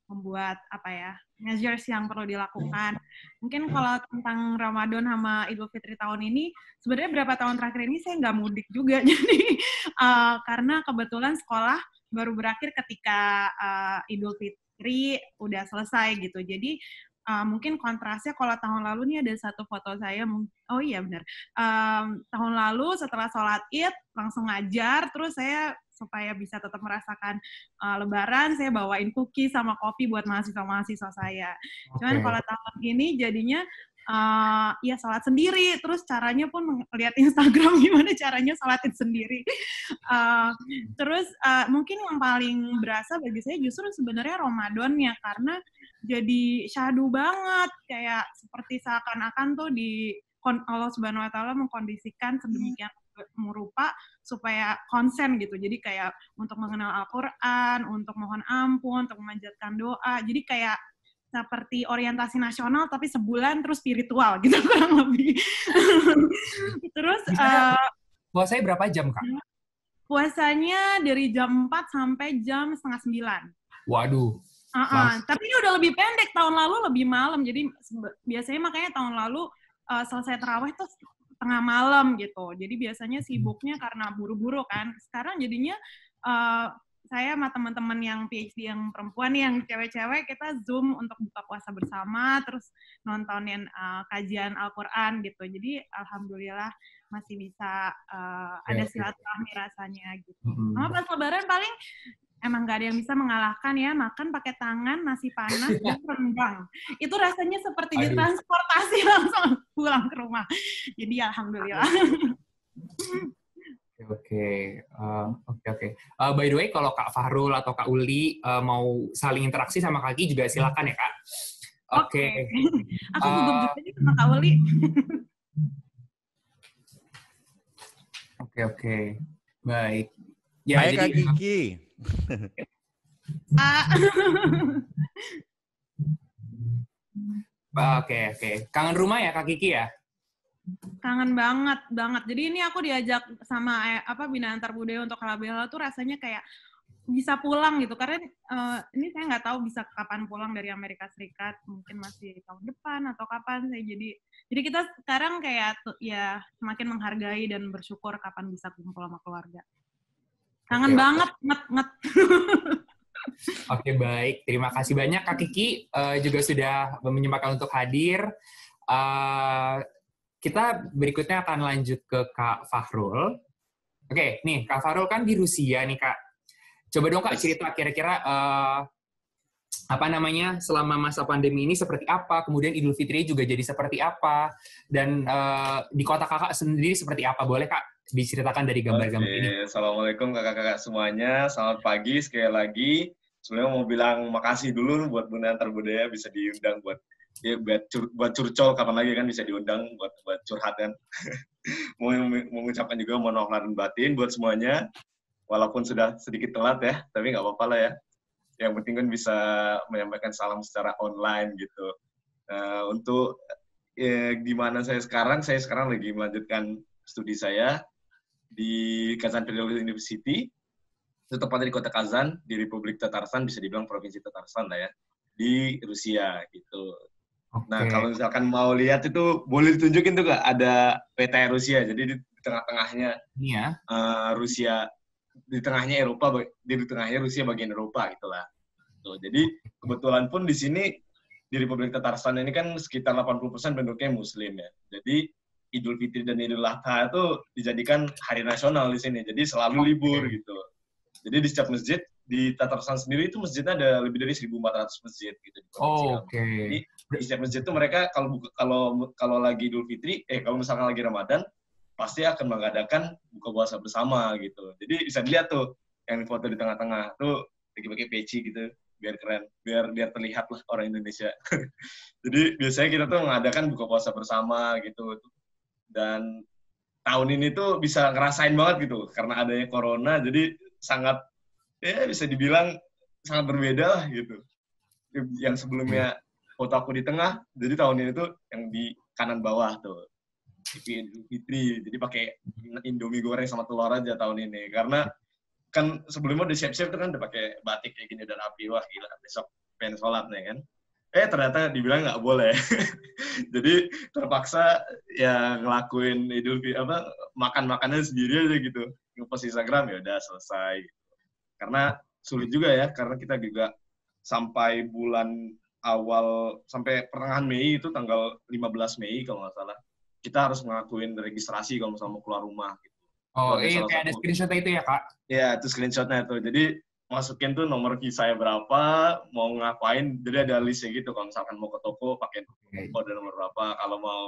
membuat measures yang perlu dilakukan. Mungkin kalau tentang Ramadan sama Idul Fitri tahun ini, sebenarnya berapa tahun terakhir ini saya nggak mudik juga, jadi karena kebetulan sekolah baru berakhir ketika Idul Fitri udah selesai gitu. Jadi mungkin kontrasnya kalau tahun lalu nih ada satu foto saya, oh iya benar, tahun lalu setelah sholat Id langsung ngajar, terus saya supaya bisa tetap merasakan Lebaran, saya bawain cookie sama kopi buat mahasiswa-mahasiswa saya. Cuman kalau tahun ini jadinya ya sholat sendiri, terus caranya pun lihat Instagram gimana caranya sholatin sendiri. Terus mungkin yang paling berasa bagi saya justru sebenarnya Ramadannya, karena jadi syahdu banget, kayak seperti seakan-akan tuh Allah Subhanahu Wa Taala mengkondisikan sedemikian merupa supaya konsen gitu. Jadi kayak untuk mengenal Al-Quran, untuk mohon ampun, untuk memanjatkan doa. Jadi kayak seperti orientasi nasional tapi sebulan terus spiritual gitu kurang lebih. Terus puasanya berapa jam, Kak? Puasanya dari jam 4 sampai jam 8:30. Waduh. Tapi ini udah lebih pendek, tahun lalu lebih malam. Jadi biasanya makanya tahun lalu selesai tarawih tuh tengah malam gitu. Jadi biasanya sibuknya karena buru-buru kan. Sekarang jadinya saya sama teman-teman yang PhD yang perempuan, yang cewek-cewek, kita Zoom untuk buka puasa bersama, terus nontonin kajian Al-Quran gitu. Jadi alhamdulillah masih bisa ada silaturahmi rasanya gitu. Sama pas Lebaran paling emang nggak ada yang bisa mengalahkan ya, makan pakai tangan, nasi panas, dan rendang. Itu rasanya seperti ditransportasi langsung pulang ke rumah. Jadi alhamdulillah. Oke. By the way, kalau Kak Fahrul atau Kak Uli mau saling interaksi sama Kak Kiki juga silakan ya, Kak. Oke. Aku gugup juga nih sama Kak Uli. Oke. Baik. Ya, hai Kak Kiki. Oke. Kangen rumah ya Kak Kiki ya? Kangen banget. Jadi ini aku diajak sama Bina Antar Budaya untuk halal tuh rasanya kayak bisa pulang gitu, karena ini saya nggak tahu bisa kapan pulang dari Amerika Serikat, mungkin masih tahun depan atau kapan. Jadi kita sekarang kayak ya semakin menghargai dan bersyukur kapan bisa kumpul sama keluarga. Kangen banget, nget. Oke, baik. Terima kasih banyak Kak Kiki juga sudah menyempatkan untuk hadir. Kita berikutnya akan lanjut ke Kak Fahrul. Oke, nih Kak Fahrul kan di Rusia nih Kak. Coba dong Kak cerita kira-kira selama masa pandemi ini seperti apa, kemudian Idul Fitri juga jadi seperti apa, dan di kota Kakak sendiri seperti apa, boleh Kak diceritakan dari gambar-gambar ini? Assalamualaikum kakak-kakak semuanya, selamat pagi sekali lagi. Sebenarnya mau bilang makasih dulu buat Bina Antar Budaya bisa diundang buat curcol, kapan lagi kan bisa diundang buat curhat kan. Mau mengucapkan juga mohon maaf lahir dan batin buat semuanya. Walaupun sudah sedikit telat ya, tapi nggak apa-apa lah ya. Yang penting kan bisa menyampaikan salam secara online gitu. Untuk di mana saya sekarang lagi melanjutkan studi saya di Kazan Federal University, tepatnya di kota Kazan, di Republik Tatarstan, bisa dibilang Provinsi Tatarstan lah ya, di Rusia gitu. Nah, kalau misalkan mau lihat itu, boleh ditunjukin tuh Kak, ada peta Rusia, jadi di tengah-tengahnya Rusia, di tengahnya Eropa, di tengahnya Rusia bagian Eropa gitulah. Tuh, jadi kebetulan pun di sini di Republik Tatarstan ini kan sekitar 80% penduduknya Muslim ya. Jadi Idul Fitri dan Idul Adha itu dijadikan hari nasional di sini. Jadi selalu libur gitu. Jadi di setiap masjid di Tatarstan sendiri itu masjidnya ada lebih dari 1.400 masjid gitu. Jadi di setiap masjid itu mereka kalau lagi Idul Fitri, kalau misalkan lagi Ramadan, pasti akan mengadakan buka puasa bersama gitu. Jadi bisa dilihat tuh yang foto di tengah-tengah tuh lagi pakai peci gitu, biar keren, biar terlihat lah orang Indonesia. Jadi biasanya kita tuh mengadakan buka puasa bersama gitu. Dan tahun ini tuh bisa ngerasain banget gitu karena adanya corona, jadi sangat bisa dibilang sangat berbeda lah gitu. Yang sebelumnya foto aku di tengah, jadi tahun ini tuh yang di kanan bawah tuh. Idul Fitri, jadi pakai Indomie goreng sama telur aja tahun ini, karena kan sebelumnya udah siap-siap tuh kan udah pakai batik kayak gini dan api, wah gila, besok pengen sholat nih kan. Ternyata dibilang nggak boleh. Jadi terpaksa ya ngelakuin makan makannya sendiri aja gitu. Ngepost Instagram ya udah selesai. Karena sulit juga ya, karena kita juga sampai bulan awal, sampai pertengahan Mei itu tanggal 15 Mei kalau nggak salah, kita harus ngelakuin registrasi kalau misalnya mau keluar rumah. Gitu. Oh iya, kayak ada screenshotnya itu ya Kak? Iya, itu screenshotnya tuh. Jadi masukin tuh nomor key saya berapa, mau ngapain, jadi ada listnya gitu. Kalau misalkan mau ke toko, pakai kode nomor berapa.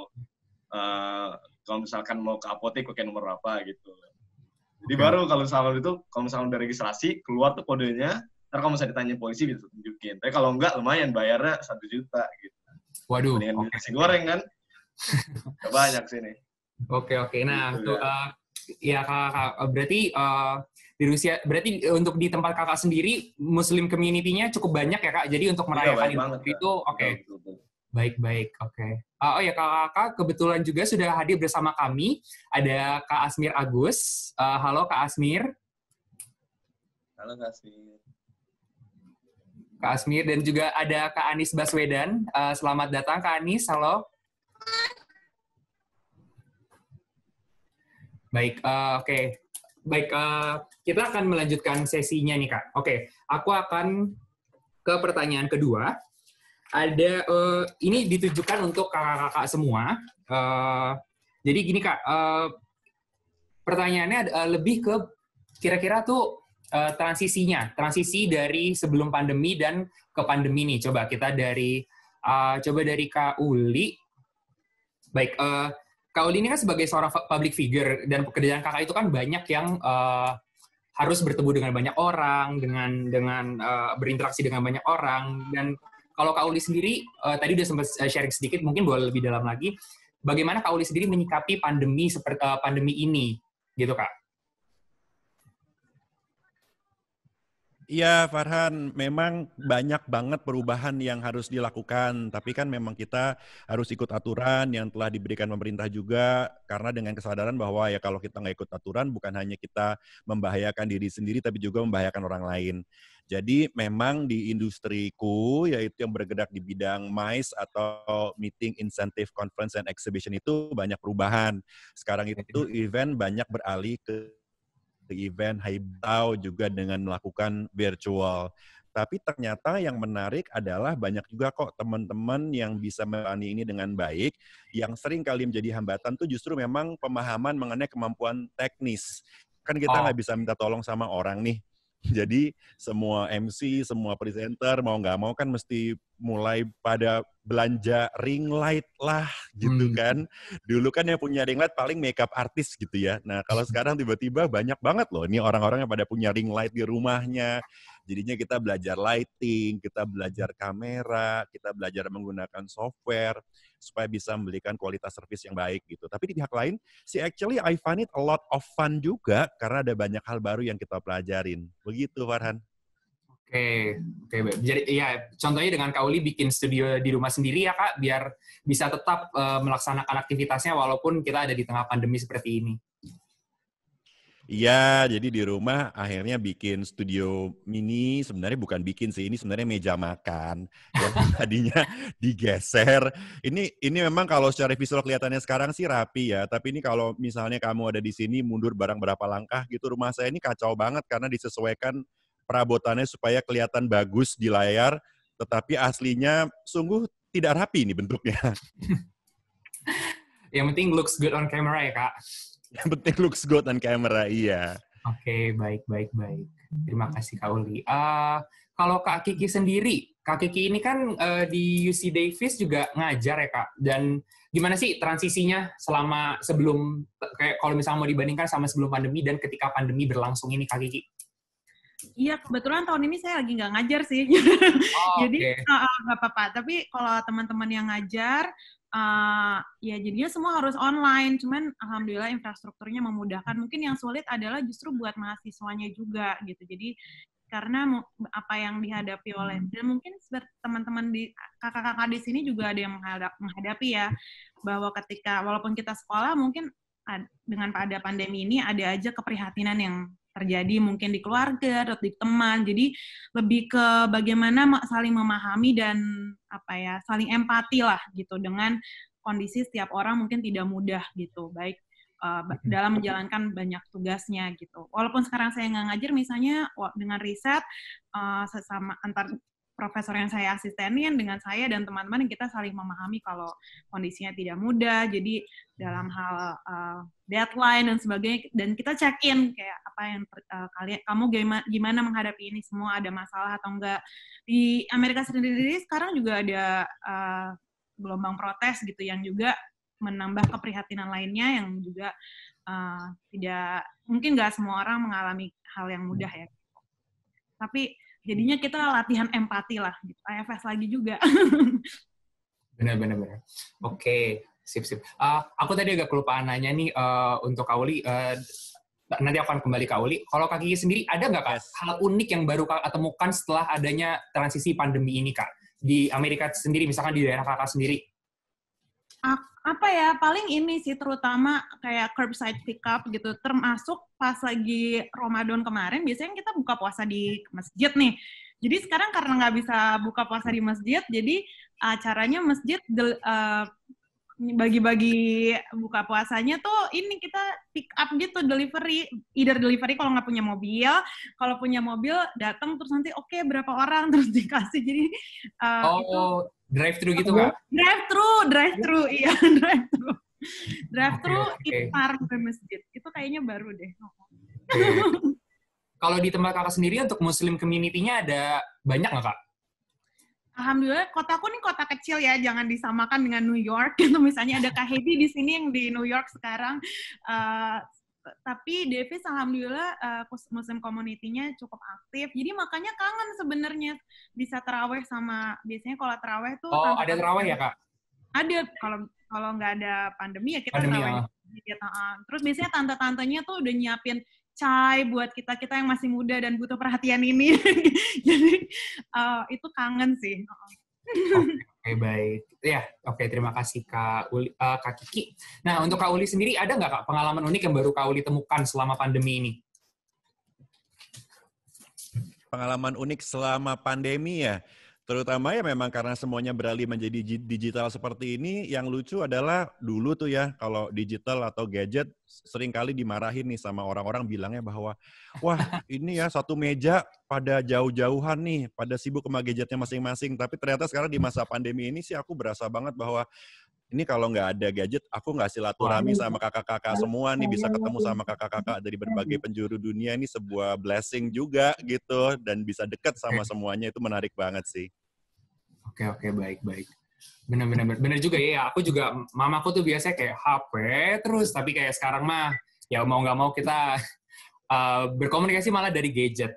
Kalau misalkan mau ke apotek, pakai nomor berapa gitu. Jadi baru kalau misalkan udah registrasi, keluar tuh kodenya, ntar kalau misalnya ditanya polisi bisa tunjukin. Tapi kalau enggak, lumayan, bayarnya 1 juta gitu. Waduh. Mendingan nasi goreng kan. Banyak sini. Oke. Nah, gitu, ya Kak, berarti di Rusia, berarti untuk di tempat Kakak sendiri, Muslim community-nya cukup banyak ya Kak? Jadi untuk merayakan Idul Fitri itu, oke. Baik, oke. Oh ya, Kakak kebetulan juga sudah hadir bersama kami. Ada Kak Asmir Agus. Halo Kak Asmir. Halo Kak Asmir. Kak Asmir, dan juga ada Kak Anis Baswedan. Selamat datang Kak Anis, halo. Baik, oke. Baik, kita akan melanjutkan sesinya nih Kak. Oke, aku akan ke pertanyaan kedua. Ada, ini ditujukan untuk kakak-kakak semua. Jadi gini Kak, pertanyaannya lebih ke kira-kira tuh transisi dari sebelum pandemi dan ke pandemi nih. Coba kita dari Kak Uli. Baik, Kak Uli ini kan sebagai seorang public figure, dan pekerjaan kakak itu kan banyak yang harus bertemu dengan banyak orang, dengan berinteraksi dengan banyak orang. Dan kalau Kak Uli sendiri, tadi udah sempat sharing sedikit, mungkin boleh lebih dalam lagi, bagaimana Kak Uli sendiri menyikapi pandemi ini, gitu Kak? Iya, Farhan, memang banyak banget perubahan yang harus dilakukan, tapi kan memang kita harus ikut aturan yang telah diberikan pemerintah juga, karena dengan kesadaran bahwa ya kalau kita nggak ikut aturan, bukan hanya kita membahayakan diri sendiri, tapi juga membahayakan orang lain. Jadi memang di industriku, yaitu yang bergerak di bidang MICE atau Meeting, Incentive, Conference, and Exhibition itu banyak perubahan. Sekarang itu event banyak beralih ke event hybrid juga dengan melakukan virtual. Tapi ternyata yang menarik adalah banyak juga kok teman-teman yang bisa menjalani ini dengan baik. Yang sering kali menjadi hambatan tuh justru memang pemahaman mengenai kemampuan teknis. Kan kita nggak bisa minta tolong sama orang nih. Jadi semua MC, semua presenter mau nggak mau kan mesti mulai pada belanja ring light lah gitu kan. Dulu kan yang punya ring light paling makeup artis gitu ya. Nah kalau sekarang tiba-tiba banyak banget loh ini orang-orang yang pada punya ring light di rumahnya. Jadinya kita belajar lighting, kita belajar kamera, kita belajar menggunakan software supaya bisa memberikan kualitas servis yang baik gitu. Tapi di pihak lain, actually I find it a lot of fun juga karena ada banyak hal baru yang kita pelajarin. Begitu Farhan. Oke. Jadi ya contohnya dengan Kak Uli bikin studio di rumah sendiri ya Kak, biar bisa tetap melaksanakan aktivitasnya walaupun kita ada di tengah pandemi seperti ini. Iya, jadi di rumah akhirnya bikin studio mini, sebenarnya bukan bikin sih, ini sebenarnya meja makan yang tadinya digeser. Ini memang kalau secara visual kelihatannya sekarang sih rapi ya, tapi ini kalau misalnya kamu ada di sini mundur barang berapa langkah gitu, rumah saya ini kacau banget karena disesuaikan perabotannya supaya kelihatan bagus di layar, tetapi aslinya sungguh tidak rapi nih bentuknya. Yang penting looks good on camera ya Kak? Yang penting looks good on camera, iya. Oke, baik. Terima kasih Kak Uli. Kalau Kak Kiki sendiri, Kak Kiki ini kan di UC Davis juga ngajar ya Kak. Dan gimana sih transisinya sebelum, kayak kalau misalnya mau dibandingkan sama sebelum pandemi dan ketika pandemi berlangsung ini Kak Kiki? Iya, kebetulan tahun ini saya lagi nggak ngajar sih. Jadi nggak apa-apa. Tapi kalau teman-teman yang ngajar, ya jadinya semua harus online, cuman alhamdulillah infrastrukturnya memudahkan. Mungkin yang sulit adalah justru buat mahasiswanya juga gitu. Jadi karena apa yang dihadapi oleh, dan mungkin teman-teman di kakak-kakak di sini juga ada yang menghadapi ya, bahwa ketika walaupun kita sekolah mungkin dengan pada pandemi ini ada aja keprihatinan yang terjadi mungkin di keluarga atau di teman. Jadi lebih ke bagaimana saling memahami dan saling empati lah gitu dengan kondisi setiap orang mungkin tidak mudah gitu, baik dalam menjalankan banyak tugasnya gitu. Walaupun sekarang saya nggak ngajar, misalnya dengan riset sesama antar profesor yang saya asistenin dengan saya dan teman-teman, kita saling memahami kalau kondisinya tidak mudah. Jadi dalam hal deadline dan sebagainya, dan kita check in kayak apa yang kamu gimana menghadapi ini semua, ada masalah atau enggak. Di Amerika sendiri sekarang juga ada gelombang protes gitu yang juga menambah keprihatinan lainnya yang juga mungkin nggak semua orang mengalami hal yang mudah ya. Tapi jadinya kita latihan empati lah, gitu. IFS lagi juga. Benar. Oke, sip. Aku tadi agak kelupaan nanya nih untuk Kak Uli. Nanti aku akan kembali ke Kak Uli. Kalau Kak Kiki sendiri, ada nggak Kak hal unik yang baru Kak temukan setelah adanya transisi pandemi ini Kak? Di Amerika sendiri, misalkan di daerah Kakak sendiri? Paling ini sih, terutama kayak curbside pickup gitu, termasuk pas lagi Ramadan kemarin, biasanya kita buka puasa di masjid nih. Jadi sekarang karena nggak bisa buka puasa di masjid, jadi caranya masjid bagi-bagi buka puasanya tuh ini kita pick up gitu, delivery kalau nggak punya mobil, kalau punya mobil datang terus nanti berapa orang terus dikasih. Jadi itu drive-thru gitu Kak? Drive-thru, iya, drive-thru iftar ke masjid. Itu kayaknya baru deh. Kalau di tempat Kakak sendiri untuk Muslim community-nya ada banyak nggak Kak? Alhamdulillah, kotaku nih kota kecil ya, jangan disamakan dengan New York gitu. Misalnya ada Kak Heidi di sini yang di New York sekarang. Tapi Davis alhamdulillah Muslim community-nya cukup aktif. Jadi makanya kangen sebenarnya bisa taraweh sama, biasanya kalau taraweh tuh ada taraweh ya Kak? Ada, kalau nggak ada pandemi ya kita taraweh. Terus biasanya tante-tantenya tuh udah nyiapin chai buat kita yang masih muda dan butuh perhatian ini. Jadi itu kangen sih. Oke, baik. Ya, oke, terima kasih Kak Kiki. Nah, untuk Kak Uli sendiri, ada nggak Kak pengalaman unik yang baru Kak Uli temukan selama pandemi ini? Pengalaman unik selama pandemi ya? Terutama ya memang karena semuanya beralih menjadi digital seperti ini, yang lucu adalah dulu tuh ya, kalau digital atau gadget seringkali dimarahin nih sama orang-orang bilangnya bahwa, wah ini ya satu meja pada jauh-jauhan nih, pada sibuk sama gadgetnya masing-masing. Tapi ternyata sekarang di masa pandemi ini sih aku berasa banget bahwa ini kalau nggak ada gadget, aku nggak silaturahmi sama kakak-kakak semua nih, bisa ketemu sama kakak-kakak dari berbagai penjuru dunia, ini sebuah blessing juga gitu, dan bisa dekat sama semuanya, itu menarik banget sih. Oke, baik. Bener juga ya, aku juga, mamaku tuh biasanya kayak HP terus, tapi kayak sekarang mah, ya mau nggak mau kita berkomunikasi malah dari gadget.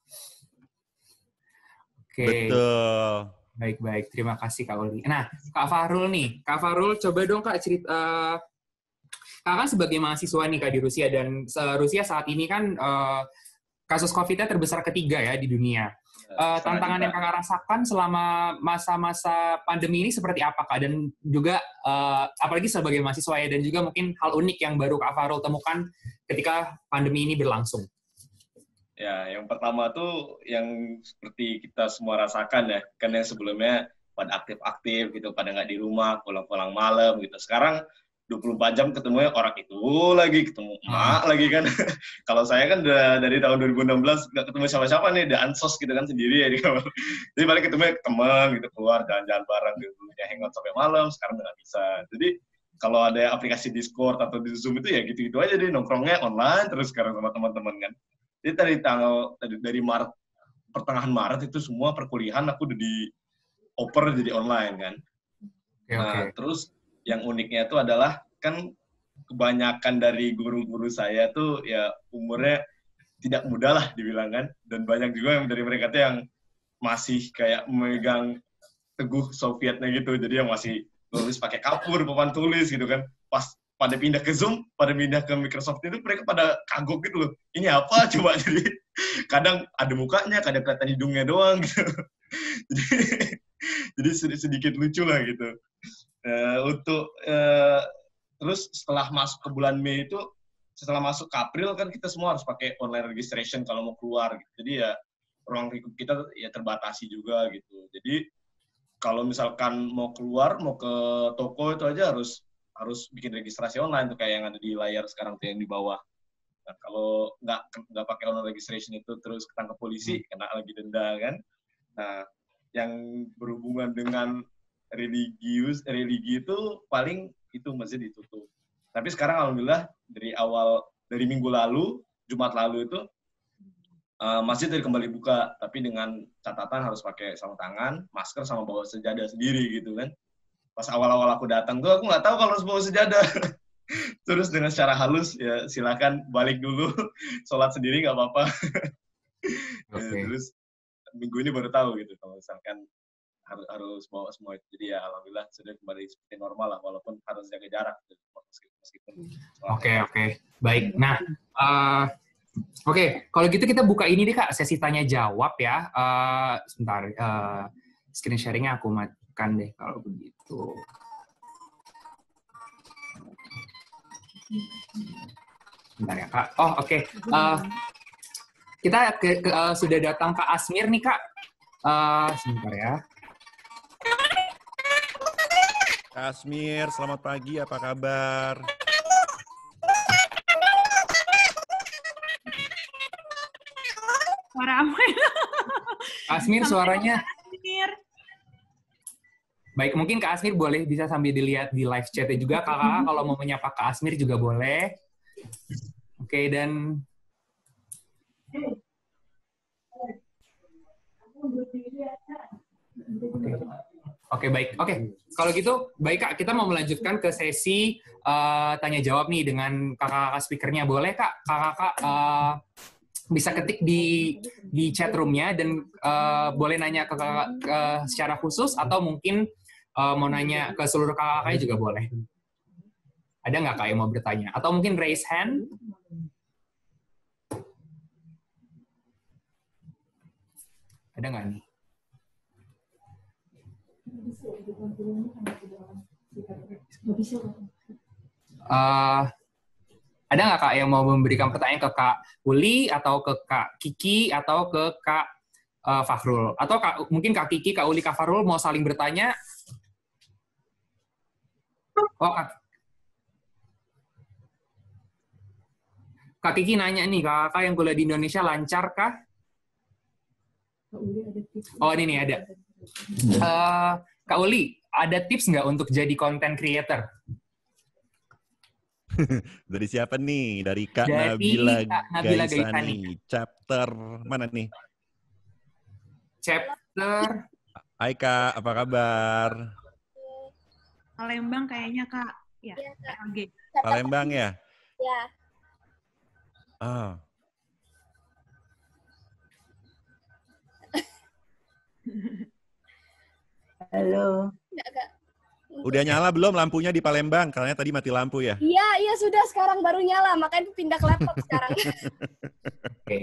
Oke. Betul. Baik. Terima kasih Kak Uli. Nah, Kak Fahrul nih. Kak Fahrul, coba dong Kak cerita. Kakak kan sebagai mahasiswa nih Kak di Rusia, dan Rusia saat ini kan kasus COVID-nya terbesar ketiga ya di dunia. Tantangan yang Kakak rasakan selama masa-masa pandemi ini seperti apa Kak? Dan juga apalagi sebagai mahasiswa ya, dan juga mungkin hal unik yang baru Kak Fahrul temukan ketika pandemi ini berlangsung. Ya, yang pertama tuh yang seperti kita semua rasakan ya, kan yang sebelumnya pada aktif-aktif gitu, pada nggak di rumah, pulang-pulang malam gitu. Sekarang 24 jam ketemu orang itu lagi, ketemu emak lagi kan. Kalau saya kan udah dari tahun 2016 nggak ketemu siapa-siapa nih, udah ansos gitu kan sendiri ya di kamar. Jadi balik ketemu teman gitu, keluar jalan-jalan bareng gitu, dulunya hangout sampai malam, sekarang udah nggak bisa. Jadi kalau ada aplikasi Discord atau di Zoom itu ya gitu-gitu aja, deh nongkrongnya online terus sekarang sama teman-teman kan. Jadi dari Maret, pertengahan Maret itu semua perkuliahan aku udah dioper jadi online kan. Nah, terus yang uniknya itu adalah kan kebanyakan dari guru-guru saya tuh ya umurnya tidak muda lah dibilang kan. Dan banyak juga yang dari mereka tuh yang masih kayak memegang teguh Sovietnya gitu. Jadi yang masih nulis pakai kapur, papan tulis gitu kan. Pas pada pindah ke Zoom, pada pindah ke Microsoft itu mereka pada kagok gitu loh. Ini apa coba? Jadi kadang ada mukanya, kadang kelihatan hidungnya doang gitu. Jadi sedikit lucu lah gitu. Terus setelah masuk ke bulan Mei itu setelah masuk ke April kan kita semua harus pakai online registration kalau mau keluar gitu. Jadi ya ruang lingkup kita ya terbatasi juga gitu. Jadi kalau misalkan mau keluar, mau ke toko itu aja harus bikin registrasi online tuh kayak yang ada di layar sekarang tuh yang di bawah. Nah, kalau nggak pakai online registration itu terus ketangkep polisi, kena lagi denda kan. Nah, yang berhubungan dengan religi itu paling itu masjid ditutup. Tapi sekarang alhamdulillah dari minggu lalu, Jumat lalu itu masjid udah kembali buka, tapi dengan catatan harus pakai sarung tangan, masker, sama bawa sejadah sendiri gitu kan. Pas awal-awal aku datang tuh aku nggak tahu kalau harus bawa sejadah. Terus dengan secara halus ya silakan balik dulu, sholat sendiri nggak apa-apa. Okay. Terus minggu ini baru tahu gitu kalau misalkan harus bawa semua itu. Jadi ya alhamdulillah sudah kembali seperti normal lah, walaupun harus jaga jarak gitu, meskipun. Oke. Baik. Nah, oke, kalau gitu kita buka ini deh Kak, sesi tanya jawab ya. Sebentar, screen sharing-nya aku matikan deh kalau begitu. Sebentar ya Kak. Oh oke. Kita sudah datang ke Asmir nih Kak. Sebentar ya. Asmir, selamat pagi, apa kabar? Ramai. Asmir suaranya. Asmir. Baik, mungkin Kak Asmir boleh bisa sambil dilihat di live chat-nya juga. Kakak kalau mau menyapa Kak Asmir juga boleh. Oke, dan Oke, baik. Oke, kalau gitu, baik Kak, kita mau melanjutkan ke sesi tanya-jawab nih dengan kakak-kakak speakernya. Boleh Kak, kakak-kakak bisa ketik di chat room-nya dan boleh nanya ke kakak secara khusus atau mungkin mau nanya ke seluruh kakak-kakaknya juga boleh. Ada nggak Kak yang mau bertanya? Atau mungkin raise hand? Ada nggak nih? Ada nggak Kak yang mau memberikan pertanyaan ke Kak Uli atau ke Kak Kiki atau ke Kak Fakhrul? Atau mungkin Kak Kiki, Kak Uli, Kak Fakhrul mau saling bertanya? Oh, Kak Kiki nanya nih, kakak yang kuliah di Indonesia lancar kah? Oh ini nih ada. Kak Uli, ada tips nggak untuk jadi content creator? Dari siapa nih? Dari Kak Nabila Gaisani. Chapter mana nih? Chapter. Hai Kak, apa kabar? Palembang kayaknya Kak. Ya. Palembang ya? Ya. Ah. Halo. Udah nyala belum lampunya di Palembang? Karena tadi mati lampu ya? Iya sudah, sekarang baru nyala, makanya pindah ke laptop sekarang. Oke.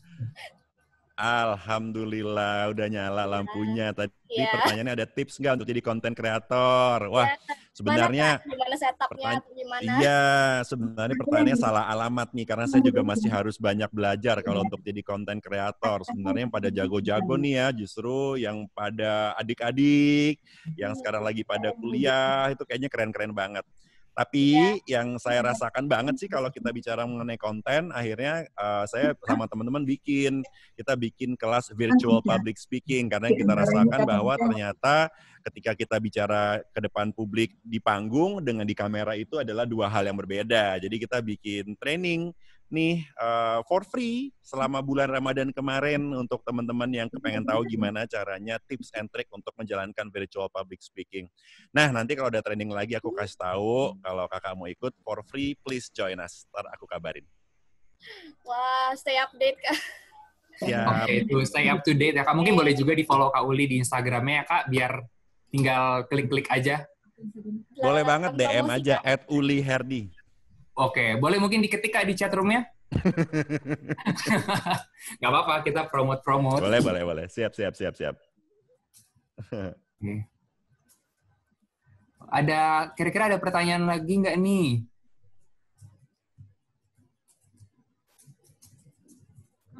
Alhamdulillah udah nyala lampunya. Tadi pertanyaannya ada tips nggak untuk jadi konten kreator? Wah, sebenarnya gimana setupnya atau gimana? Iya, sebenarnya pertanyaannya salah alamat nih karena saya juga masih harus banyak belajar kalau untuk jadi konten kreator. Sebenarnya yang pada jago-jago nih ya, justru yang pada adik-adik yang sekarang lagi pada kuliah itu kayaknya keren-keren banget. Tapi yang saya rasakan banget sih kalau kita bicara mengenai konten, akhirnya saya sama teman-teman kita bikin kelas virtual public speaking karena kita rasakan bahwa ternyata ketika kita bicara ke depan publik di panggung dengan di kamera itu adalah dua hal yang berbeda. Jadi kita bikin training nih for free selama bulan Ramadan kemarin untuk teman-teman yang kepengen tahu gimana caranya tips and trick untuk menjalankan virtual public speaking. Nah, nanti kalau ada training lagi aku kasih tahu. Kalau kakak mau ikut for free, please join us. Ntar aku kabarin. Wah, stay update Kak. Oke, itu stay up to date ya Kak. Mungkin boleh juga di follow Kak Uli di Instagramnya ya Kak, biar tinggal klik-klik aja. Boleh banget DM aja @uliherdi. Oke, boleh mungkin diketik Kak di chat room-nya? Nggak apa-apa, kita promote-promote. Boleh. Siap. Kira-kira ada pertanyaan lagi nggak nih?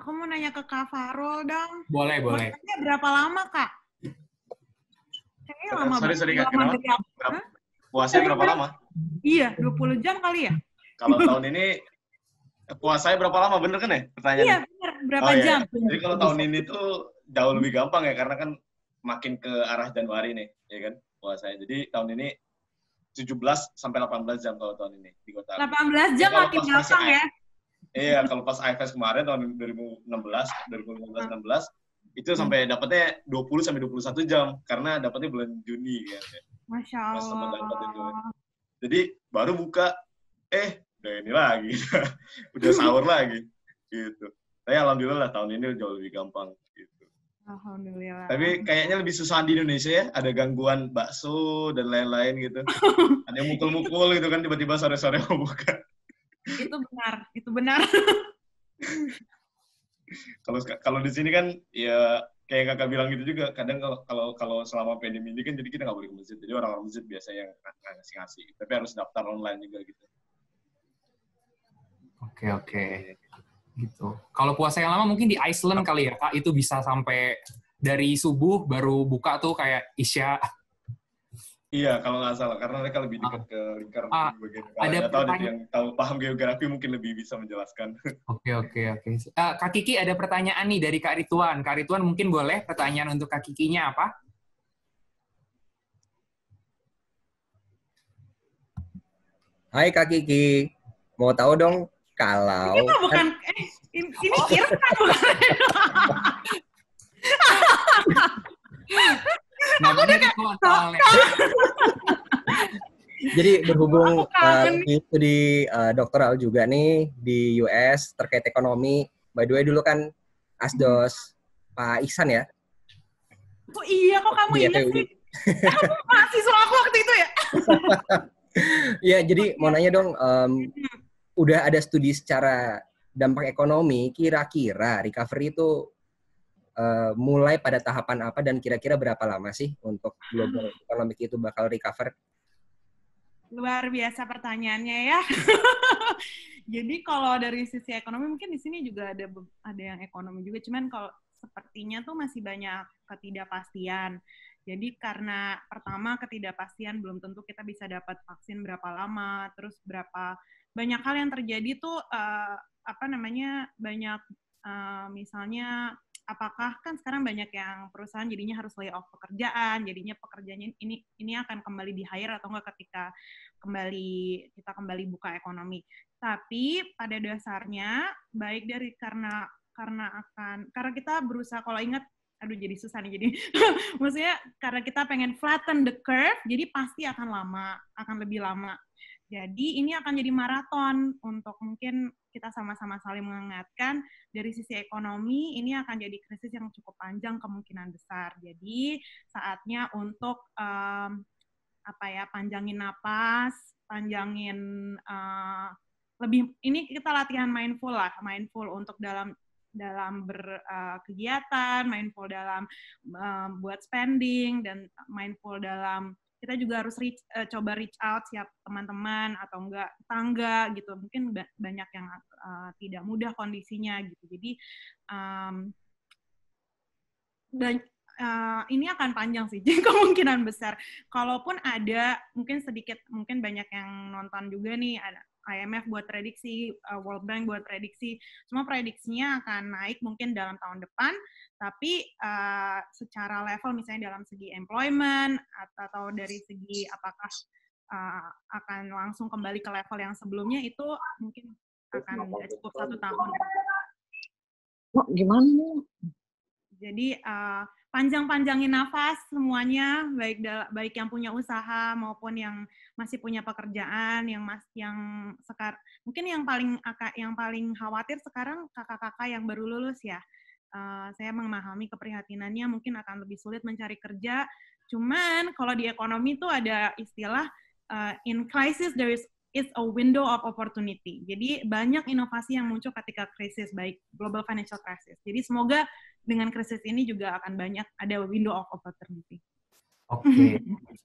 Aku mau nanya ke Kak Farul dong. Boleh. Puasanya berapa lama, Kak? Kayaknya lama banget. Sorry, Kak. Kenapa? Puasanya berapa lama? Iya, 20 jam kali ya? Kalau tahun ini, puasanya berapa lama? Bener kan ya pertanyaannya? Iya, bener. Berapa jam? Jadi kalau tahun ini tuh jauh lebih gampang ya, karena kan makin ke arah Januari nih, ya kan, puasanya. Jadi tahun ini 17 sampai 18 jam kalau tahun ini di kota. 18 jam makin gampang ya? Iya, kalau pas IFS kemarin tahun 2015-16 itu sampai dapatnya 20 sampai 21 jam karena dapatnya bulan Juni kan. Masya Allah. Jadi baru buka, udah ini lagi, udah sahur lagi, gitu. Tapi alhamdulillah tahun ini jauh lebih gampang, gitu. Alhamdulillah. Tapi kayaknya lebih susah di Indonesia ya, ada gangguan bakso dan lain-lain gitu. Ada yang mukul-mukul gitu kan, tiba-tiba sore-sore mau buka. Itu benar. Kalau di sini kan ya kayak kakak bilang gitu juga, kadang kalau selama pandemi ini kan jadi kita nggak boleh ke masjid, jadi orang-orang masjid biasa yang ngasih, tapi harus daftar online juga gitu. Oke. Gitu. Kalau puasa yang lama mungkin di Iceland kali ya, Kak, itu bisa sampai dari subuh baru buka tuh kayak Isya. Iya, kalau nggak salah, karena mereka lebih dekat ke lingkar bagian. Ada yang tahu paham geografi mungkin lebih bisa menjelaskan. Oke. Kak Kiki ada pertanyaan nih dari Kak Ridwan. Kak Ridwan mungkin boleh pertanyaan untuk Kak Kikinya apa? Hai Kak Kiki, mau tahu dong kalau... Ini bukan, ini Irfan bukan? Jadi berhubung itu di doktoral juga nih di US terkait ekonomi. By the way dulu kan Asdos Pak Ihsan ya. Oh iya, kok kamu ingat sih? Kamu mahasiswa aku waktu itu ya? Ya, jadi mau nanya dong, udah ada studi secara dampak ekonomi, kira-kira recovery itu mulai pada tahapan apa dan kira-kira berapa lama sih untuk global economic itu bakal recover? Luar biasa pertanyaannya ya. Jadi kalau dari sisi ekonomi mungkin di sini juga ada yang ekonomi juga, cuman kalau sepertinya tuh masih banyak ketidakpastian. Jadi karena pertama ketidakpastian, belum tentu kita bisa dapat vaksin berapa lama, terus banyak hal yang terjadi tuh banyak misalnya apakah kan sekarang banyak yang perusahaan jadinya harus lay off pekerjaan, jadinya pekerjaannya ini akan kembali di hire atau enggak ketika kita kembali buka ekonomi. Tapi pada dasarnya baik dari karena kita berusaha, kalau ingat, aduh jadi susah nih, jadi maksudnya karena kita pengen flatten the curve, jadi pasti akan lebih lama. Jadi ini akan jadi maraton untuk mungkin kita sama-sama saling mengingatkan dari sisi ekonomi, ini akan jadi krisis yang cukup panjang kemungkinan besar. Jadi saatnya untuk panjangin napas, lebih, ini kita latihan mindful untuk dalam berkegiatan, mindful dalam buat spending, dan mindful dalam kita juga harus coba reach out siap teman-teman atau enggak tangga gitu. Mungkin banyak yang tidak mudah kondisinya gitu. Jadi ini akan panjang sih, jadi kemungkinan besar. Kalaupun ada, mungkin banyak yang nonton juga nih, ada IMF buat prediksi, World Bank buat prediksi, semua prediksinya akan naik mungkin dalam tahun depan, tapi secara level misalnya dalam segi employment atau dari segi apakah akan langsung kembali ke level yang sebelumnya, itu mungkin akan cukup 1 tahun. Gimana? Jadi panjang-panjangin nafas semuanya, baik yang punya usaha maupun yang masih punya pekerjaan, yang sekarang mungkin yang paling khawatir sekarang kakak-kakak yang baru lulus ya. Saya memahami keprihatinannya, mungkin akan lebih sulit mencari kerja. Cuman kalau di ekonomi tuh ada istilah in crisis there is a window of opportunity. Jadi banyak inovasi yang muncul ketika krisis, baik global financial crisis. Jadi semoga dengan krisis ini juga akan banyak ada window of opportunity. Oke.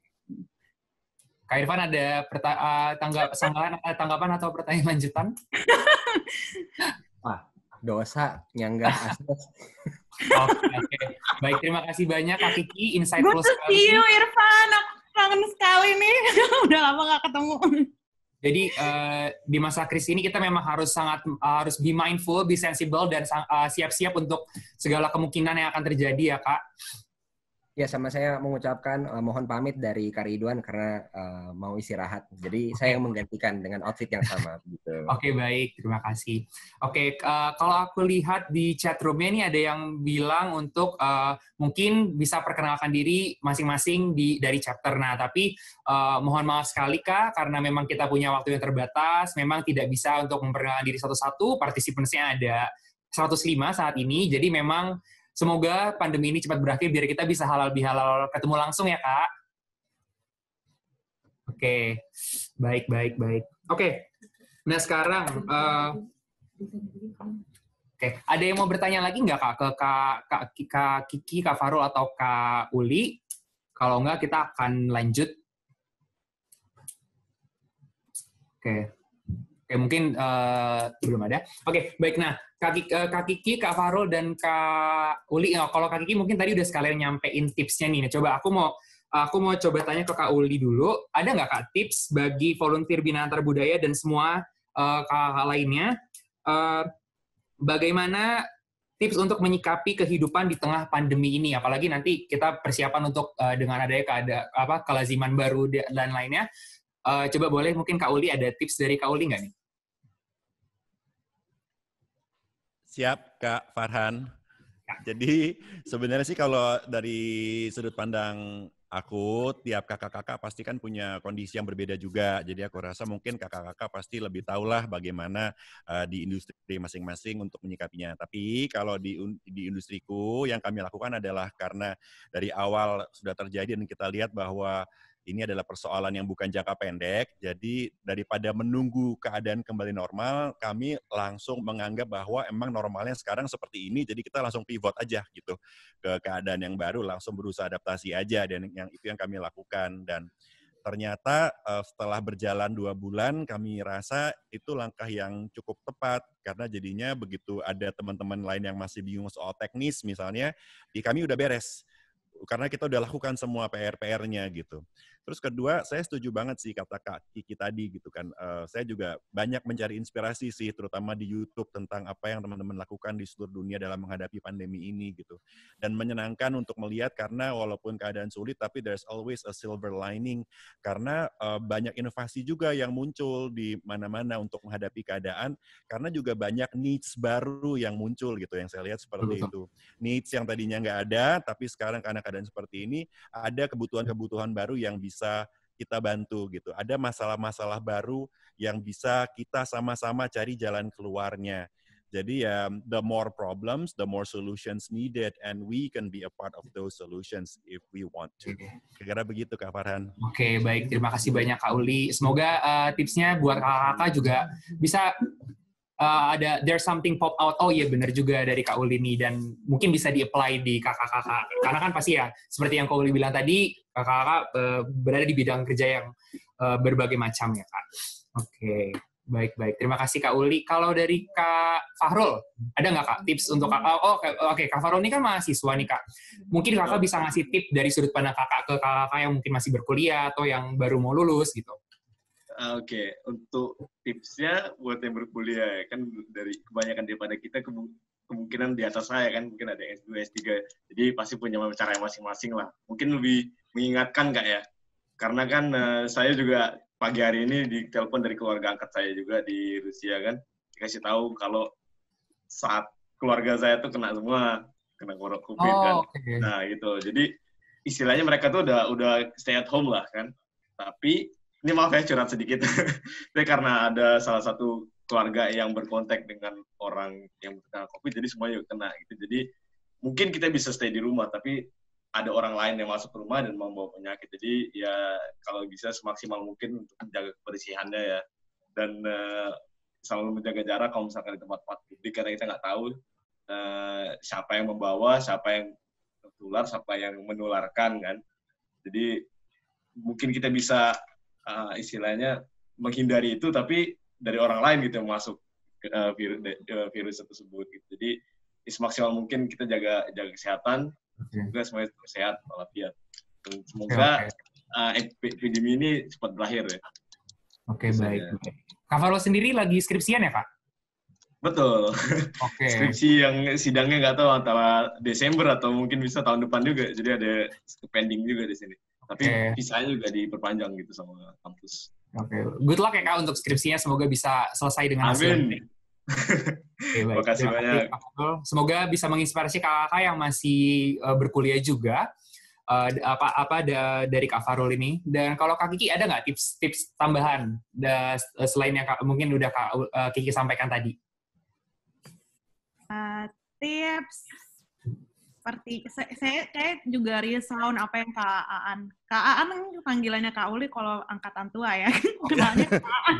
Kak Irfan ada tanggapan atau pertanyaan lanjutan? dosa nyanggah asdos. Oke. Baik, terima kasih banyak Kak Kiki, insightful Good to sekali. see you, Irfan. Aku kangen sekali nih. Udah lama gak ketemu. Jadi di masa krisis ini kita memang harus be mindful, be sensible, dan siap-siap untuk segala kemungkinan yang akan terjadi ya Kak. Ya, sama saya mengucapkan mohon pamit dari Kak Ridwan karena mau istirahat. Jadi saya yang menggantikan dengan outfit yang sama. Gitu. Oke, baik. Terima kasih. Oke, kalau aku lihat di chat room-nya ini ada yang bilang untuk mungkin bisa perkenalkan diri masing-masing dari chapter. Nah, tapi mohon maaf sekali Kak, karena memang kita punya waktu yang terbatas, memang tidak bisa untuk memperkenalkan diri satu-satu. Participants-nya ada 105 saat ini, jadi memang semoga pandemi ini cepat berakhir biar kita bisa halal bihalal ketemu langsung ya Kak. Oke, baik. Oke, nah sekarang, ada yang mau bertanya lagi nggak Kak ke Kak Kiki, Kak Farul, atau Kak Uli? Kalau nggak kita akan lanjut. Oke, mungkin belum ada. Oke, baik. Nah, Kak Kiki, Kak Farul, dan Kak Uli. Kalau Kak Kiki mungkin tadi udah sekalian nyampein tipsnya nih. Nah, coba aku mau coba tanya ke Kak Uli dulu. Ada nggak Kak tips bagi volunteer Bina Antar Budaya dan semua kakak lainnya? Bagaimana tips untuk menyikapi kehidupan di tengah pandemi ini? Apalagi nanti kita persiapan untuk dengan adanya kelaziman baru dan lainnya. Coba boleh mungkin Kak Uli, ada tips dari Kak Uli nggak nih? Siap, Kak Farhan. Jadi sebenarnya sih kalau dari sudut pandang aku, tiap kakak-kakak pasti kan punya kondisi yang berbeda juga. Jadi aku rasa mungkin kakak-kakak pasti lebih tahulah bagaimana di industri masing-masing untuk menyikapinya. Tapi kalau di industriku yang kami lakukan adalah karena dari awal sudah terjadi dan kita lihat bahwa ini adalah persoalan yang bukan jangka pendek, jadi daripada menunggu keadaan kembali normal, kami langsung menganggap bahwa emang normalnya sekarang seperti ini, jadi kita langsung pivot aja gitu ke keadaan yang baru, langsung berusaha adaptasi aja, dan itu yang kami lakukan. Dan ternyata setelah berjalan 2 bulan, kami rasa itu langkah yang cukup tepat, karena jadinya begitu ada teman-teman lain yang masih bingung soal teknis misalnya, di kami udah beres. Karena kita udah lakukan semua PR-nya gitu. Terus kedua, saya setuju banget sih kata Kak Kiki tadi gitu kan. Saya juga banyak mencari inspirasi sih, terutama di YouTube tentang apa yang teman-teman lakukan di seluruh dunia dalam menghadapi pandemi ini gitu. Dan menyenangkan untuk melihat karena walaupun keadaan sulit, tapi there's always a silver lining. Karena banyak inovasi juga yang muncul di mana-mana untuk menghadapi keadaan. Karena juga banyak needs baru yang muncul gitu, yang saya lihat seperti itu. Needs yang tadinya nggak ada, tapi sekarang karena keadaan seperti ini, ada kebutuhan-kebutuhan baru yang bisa kita bantu gitu. Ada masalah-masalah baru yang bisa kita sama-sama cari jalan keluarnya. Jadi ya, the more problems, the more solutions needed, and we can be a part of those solutions if we want to. Kira-kira begitu Kak Farhan. Oke, baik. Terima kasih banyak Kak Uli. Semoga tipsnya buat kakak-kakak juga bisa ada there's something pop out. Oh iya, benar juga dari Kak Uli nih, dan mungkin bisa di-apply di kakak-kakak. Karena kan pasti ya, seperti yang Kak Uli bilang tadi, kakak-kakak berada di bidang kerja yang berbagai macam ya Kak. Oke, baik. Terima kasih Kak Uli. Kalau dari Kak Fahrul, ada nggak Kak tips untuk kakak? Oke, Kak Fahrul ini kan mahasiswa nih Kak. Mungkin kakak bisa ngasih tip dari sudut pandang kakak ke kakak yang mungkin masih berkuliah atau yang baru mau lulus gitu. Oke, untuk tipsnya buat yang berkuliah kan dari kebanyakan daripada kita kemungkinan di atas saya kan mungkin ada S2, S3, jadi pasti punya cara masing-masing lah. Mungkin lebih mengingatkan Kak ya, karena kan saya juga pagi hari ini ditelepon dari keluarga angkat saya juga di Rusia kan, dikasih tahu kalau saat keluarga saya tuh kena COVID kan. Okay. Nah gitu, jadi istilahnya mereka tuh udah stay at home lah kan, tapi ini maaf ya curhat sedikit, tapi karena ada salah satu keluarga yang berkontak dengan orang yang terkena COVID, jadi semuanya kena gitu. Jadi mungkin kita bisa stay di rumah, tapi ada orang lain yang masuk ke rumah dan membawa penyakit. Jadi ya kalau bisa semaksimal mungkin untuk menjaga kebersihannya ya, dan selalu menjaga jarak kalau misalkan di tempat-tempat publik, karena kita nggak tahu siapa yang membawa, siapa yang tertular, siapa yang menularkan kan. Jadi mungkin kita bisa istilahnya menghindari itu, tapi dari orang lain gitu yang masuk. virus tersebut. Gitu. Jadi semaksimal mungkin kita jaga kesehatan, semoga semuanya sehat walafiat. Semoga epidemi ini cepat berakhir ya. Oke, baik. Kak Farul sendiri lagi skripsian ya, Kak? Betul. Oke. Skripsi yang sidangnya nggak tahu antara Desember atau mungkin bisa tahun depan juga. Jadi ada pending juga di sini. Tapi visanya juga diperpanjang gitu sama kampus. Oke. Good luck ya, Kak, untuk skripsinya. Semoga bisa selesai dengan hasil. Amin. Terima kasih banyak. Semoga bisa menginspirasi kakak yang masih berkuliah juga. Dari Kak Farul ini. Dan kalau Kak Kiki ada nggak tips tambahan selain yang mungkin udah Kak Kiki sampaikan tadi? Tips seperti saya kayak juga resound apa yang Kak Aan. Kak Aan panggilannya Kak Uli kalau angkatan tua ya. Kenalnya Kak Aan.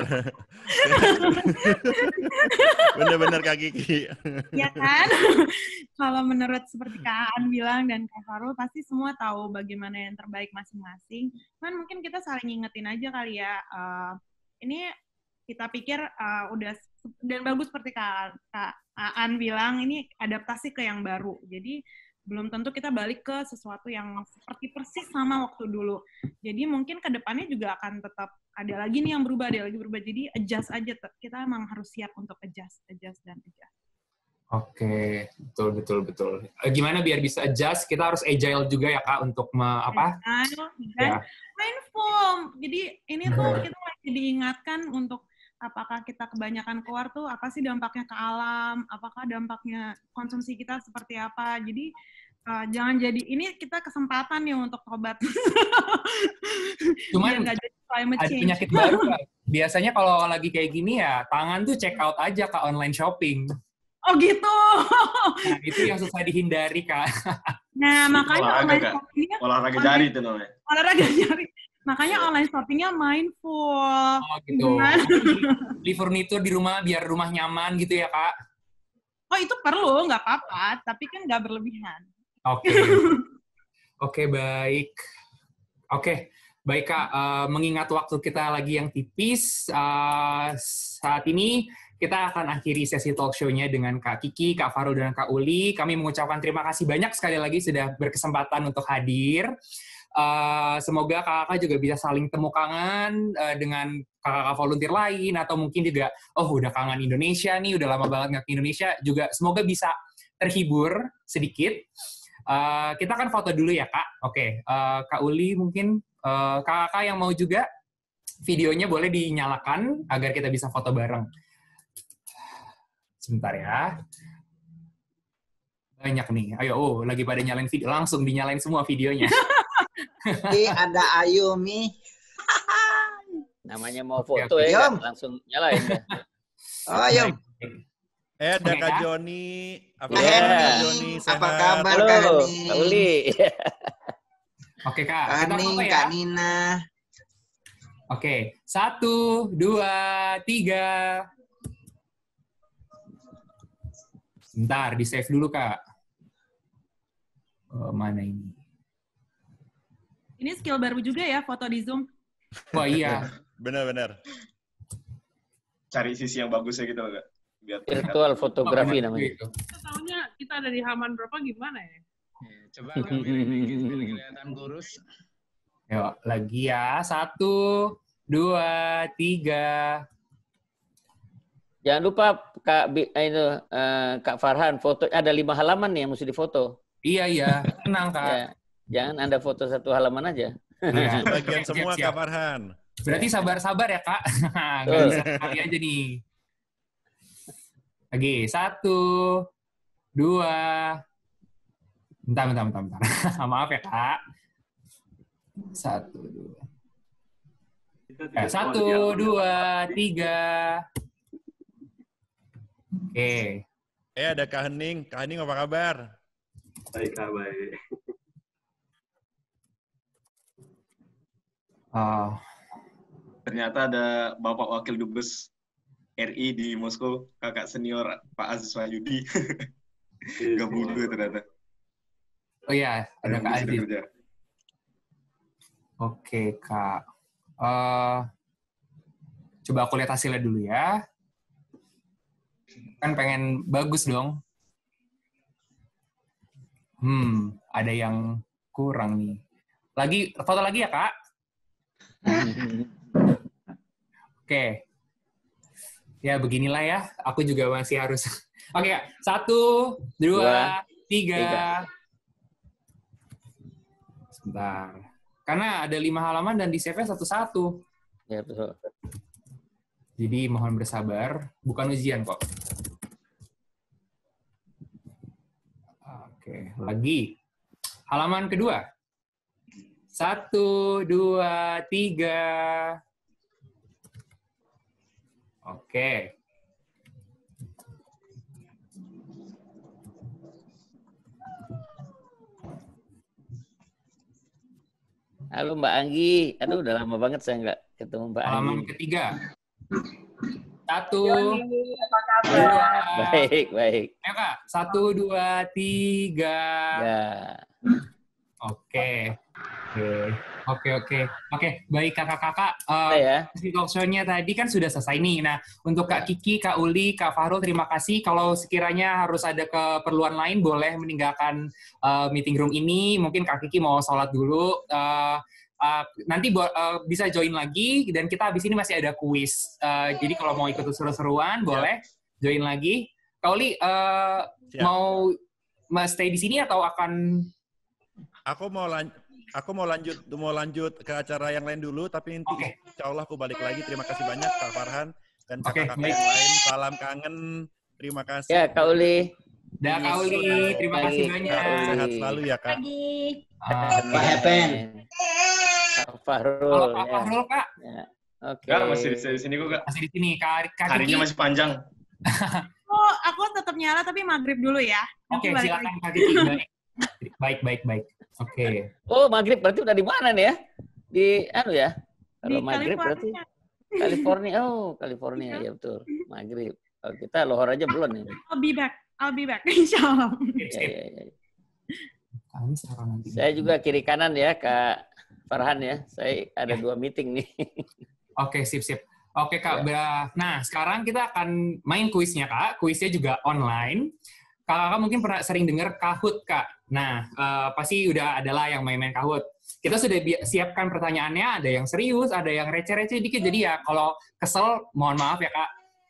Bener Kak Kiki. Ya kan? Kalau menurut seperti Kak Aan bilang dan Kak Farul pasti semua tahu bagaimana yang terbaik masing-masing. Cuman mungkin kita saling ngingetin aja kali ya. Ini kita pikir udah dan bagus seperti Kak Aan bilang ini adaptasi ke yang baru. Jadi belum tentu kita balik ke sesuatu yang seperti persis sama waktu dulu. Jadi mungkin ke depannya juga akan tetap ada lagi nih yang berubah, ada lagi berubah. Jadi adjust aja. Kita emang harus siap untuk adjust. Oke, betul. Gimana biar bisa adjust? Kita harus agile juga ya, Kak, untuk Agile, dan mindful. Jadi ini tuh kita lagi diingatkan untuk apakah kita kebanyakan keluar tuh apa sih dampaknya ke alam, apakah dampaknya konsumsi kita seperti apa. Jadi jangan jadi, ini kita kesempatan nih untuk tobat. Cuman ada penyakit baru, Kak. Biasanya kalau lagi kayak gini ya, tangan tuh check out aja ke online shopping. Oh gitu? Nah, itu yang susah dihindari, Kak. Nah, makanya olahraga jari itu namanya. Olahraga jari. Makanya online shoppingnya mindful. Oh gitu. Beli furnitur di rumah biar rumah nyaman gitu ya, Kak? Oh itu perlu, nggak apa-apa. Tapi kan nggak berlebihan. Oke, baik. Oke, baik Kak. Mengingat waktu kita lagi yang tipis, saat ini kita akan akhiri sesi talk show-nya dengan Kak Kiki, Kak Farul, dan Kak Uli. Kami mengucapkan terima kasih banyak sekali lagi sudah berkesempatan untuk hadir. Semoga kakak juga bisa saling temu kangen dengan kakak volunteer lain, atau mungkin juga, udah kangen Indonesia nih, udah lama banget nggak ke Indonesia, juga semoga bisa terhibur sedikit. Kita akan foto dulu ya, Kak. Oke, Kak Uli mungkin, kakak yang mau juga, videonya boleh dinyalakan agar kita bisa foto bareng. Sebentar ya. Banyak nih. Ayo, lagi pada nyalain video. Langsung dinyalain semua videonya. Ada Ayumi. Namanya mau foto ya, langsung nyalain ya. Ayum. Ada Kak Joni. Apa kabar Kak Joni? Kak Uli. Oke Kak. Kak Ning, Kak Nina. Oke, 1, 2, 3. Sebentar, di save dulu Kak. Mana ini? Ini skill baru juga ya, foto di Zoom. Wah iya. Benar-benar. Cari sisi yang bagusnya gitu loh, Kak. Virtual fotografi namanya. Tahunya kita ada di halaman berapa gimana ya? Coba kelihatan kurus. Yuk, lagi ya. 1, 2, 3. Jangan lupa Kak Farhan, foto ada 5 halaman nih yang mesti difoto. Iya. Tenang Kak. Ya. Jangan Anda foto 1 halaman aja. Ya, bagian semua Kak Farhan. Berarti sabar-sabar ya Kak. Nggak bisa sekali aja nih. Lagi 1, 2. Bentar. Maaf ya Kak. 1, 2. 1, 2, 3. Oke. Ada Kak Hening. Kak Hening apa kabar? Baik, Kak, baik. Ternyata ada Bapak Wakil Dubes RI di Moskow, kakak senior Pak Aziz Wahyudi. Gabung juga ternyata. Oh iya, ada Kak Aziz. Oke, Kak. Coba aku lihat hasilnya dulu ya. Kan pengen bagus dong. Ada yang kurang nih. Foto lagi ya, Kak? Oke. Ya, beginilah ya. Aku juga masih harus. Oke, Kak. 1, 2, 3. Sebentar. Karena ada 5 halaman dan di save-nya satu-satu. Ya, betul. Jadi mohon bersabar. Bukan ujian kok. Oke, lagi. Halaman kedua. 1, 2, 3. Oke. Halo Mbak Anggi. Aduh, udah lama banget saya nggak ketemu Mbak Anggi. Halaman ketiga. 1, Baik. Ayo Kak, 1, 2, 3. Ya. Oke, baik kakak-kakak. Talk show-nya tadi kan sudah selesai nih. Nah, untuk Kak Kiki, Kak Uli, Kak Fahrul, terima kasih. Kalau sekiranya harus ada keperluan lain, boleh meninggalkan meeting room ini. Mungkin Kak Kiki mau sholat dulu. Nanti bisa join lagi, dan kita habis ini masih ada kuis. Jadi kalau mau ikut seru-seruan, boleh join lagi. Kak Uli, mau stay di sini atau akan... Aku mau lanjut ke acara yang lain dulu, tapi nanti insya Allah aku balik lagi. Terima kasih banyak Kak Farhan dan kakak-kakak yang lain. Salam kangen. Terima kasih. Ya, Kak Uli. Kak Uli, terima kasih banyak. Sehat selalu ya, Kak. Pak Hepen. Kak Fahrul. Halo Kak Fahrul, Kak. Ya. Oke. Kak, masih di sini kok, Kak. Masih di sini. Kak Harinya masih panjang. Aku tetap nyala tapi maghrib dulu ya. Oke, silakan Kak Kiki. Baik. Oke. Oh, maghrib berarti udah di mana nih ya? Di ya? Kalau maghrib berarti California. Oh, California ya betul. Maghrib. Oh, kita lohor aja belum nih. I'll be back insyaallah. Ya. Saya juga kiri kanan ya Kak Farhan ya. Saya ada 2 meeting nih. Oke, sip. Oke Kak. Nah, sekarang kita akan main kuisnya Kak. Kuisnya juga online. Kakak mungkin pernah sering dengar Kahoot, Kak. Nah, pasti udah adalah yang main-main Kahoot. Kita sudah siapkan pertanyaannya, ada yang serius, ada yang receh-receh dikit. Jadi ya, kalau kesel, mohon maaf ya, Kak.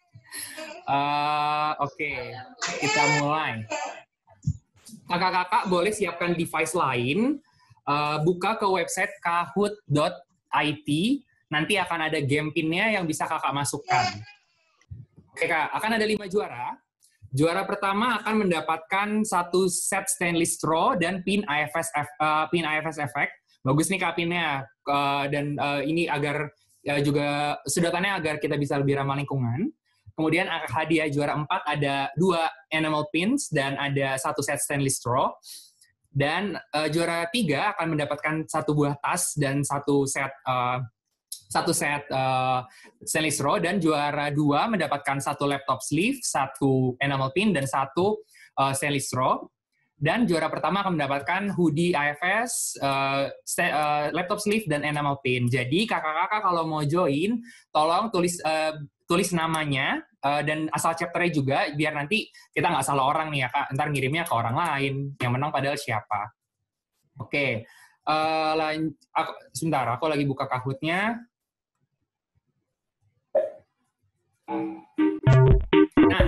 Oke, kita mulai. Kakak-kakak boleh siapkan device lain, buka ke website kahoot.it, nanti akan ada game pin-nya yang bisa kakak masukkan. Oke, Kak, akan ada 5 juara. Juara pertama akan mendapatkan 1 set stainless straw dan pin IFS Effect. Bagus nih Kak pinnya. Dan ini agar juga sedotannya agar kita bisa lebih ramah lingkungan. Kemudian hadiah juara 4 ada 2 animal pins dan ada 1 set stainless straw. Dan juara 3 akan mendapatkan 1 buah tas dan 1 set stainless straw, dan juara 2 mendapatkan 1 laptop sleeve, 1 enamel pin, dan 1 stainless straw. Dan juara pertama akan mendapatkan hoodie IFS, laptop sleeve, dan enamel pin. Jadi kakak-kakak kalau mau join, tolong tulis namanya dan asal chapternya juga, biar nanti kita nggak salah orang nih ya Kak. Ntar ngirimnya ke orang lain, yang menang padahal siapa. Oke, sebentar, aku lagi buka Kahoot-nya. Nah,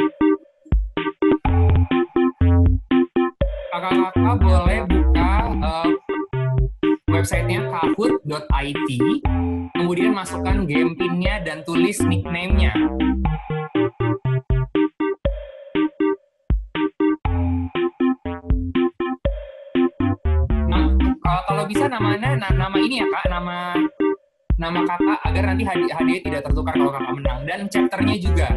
kakak-kakak boleh buka websitenya kahoot.it, kemudian masukkan game pin-nya dan tulis nickname-nya. Nah, kalau bisa nama ini ya Kak, nama kakak, agar nanti hadiah tidak tertukar kalau kakak menang, dan chapternya juga.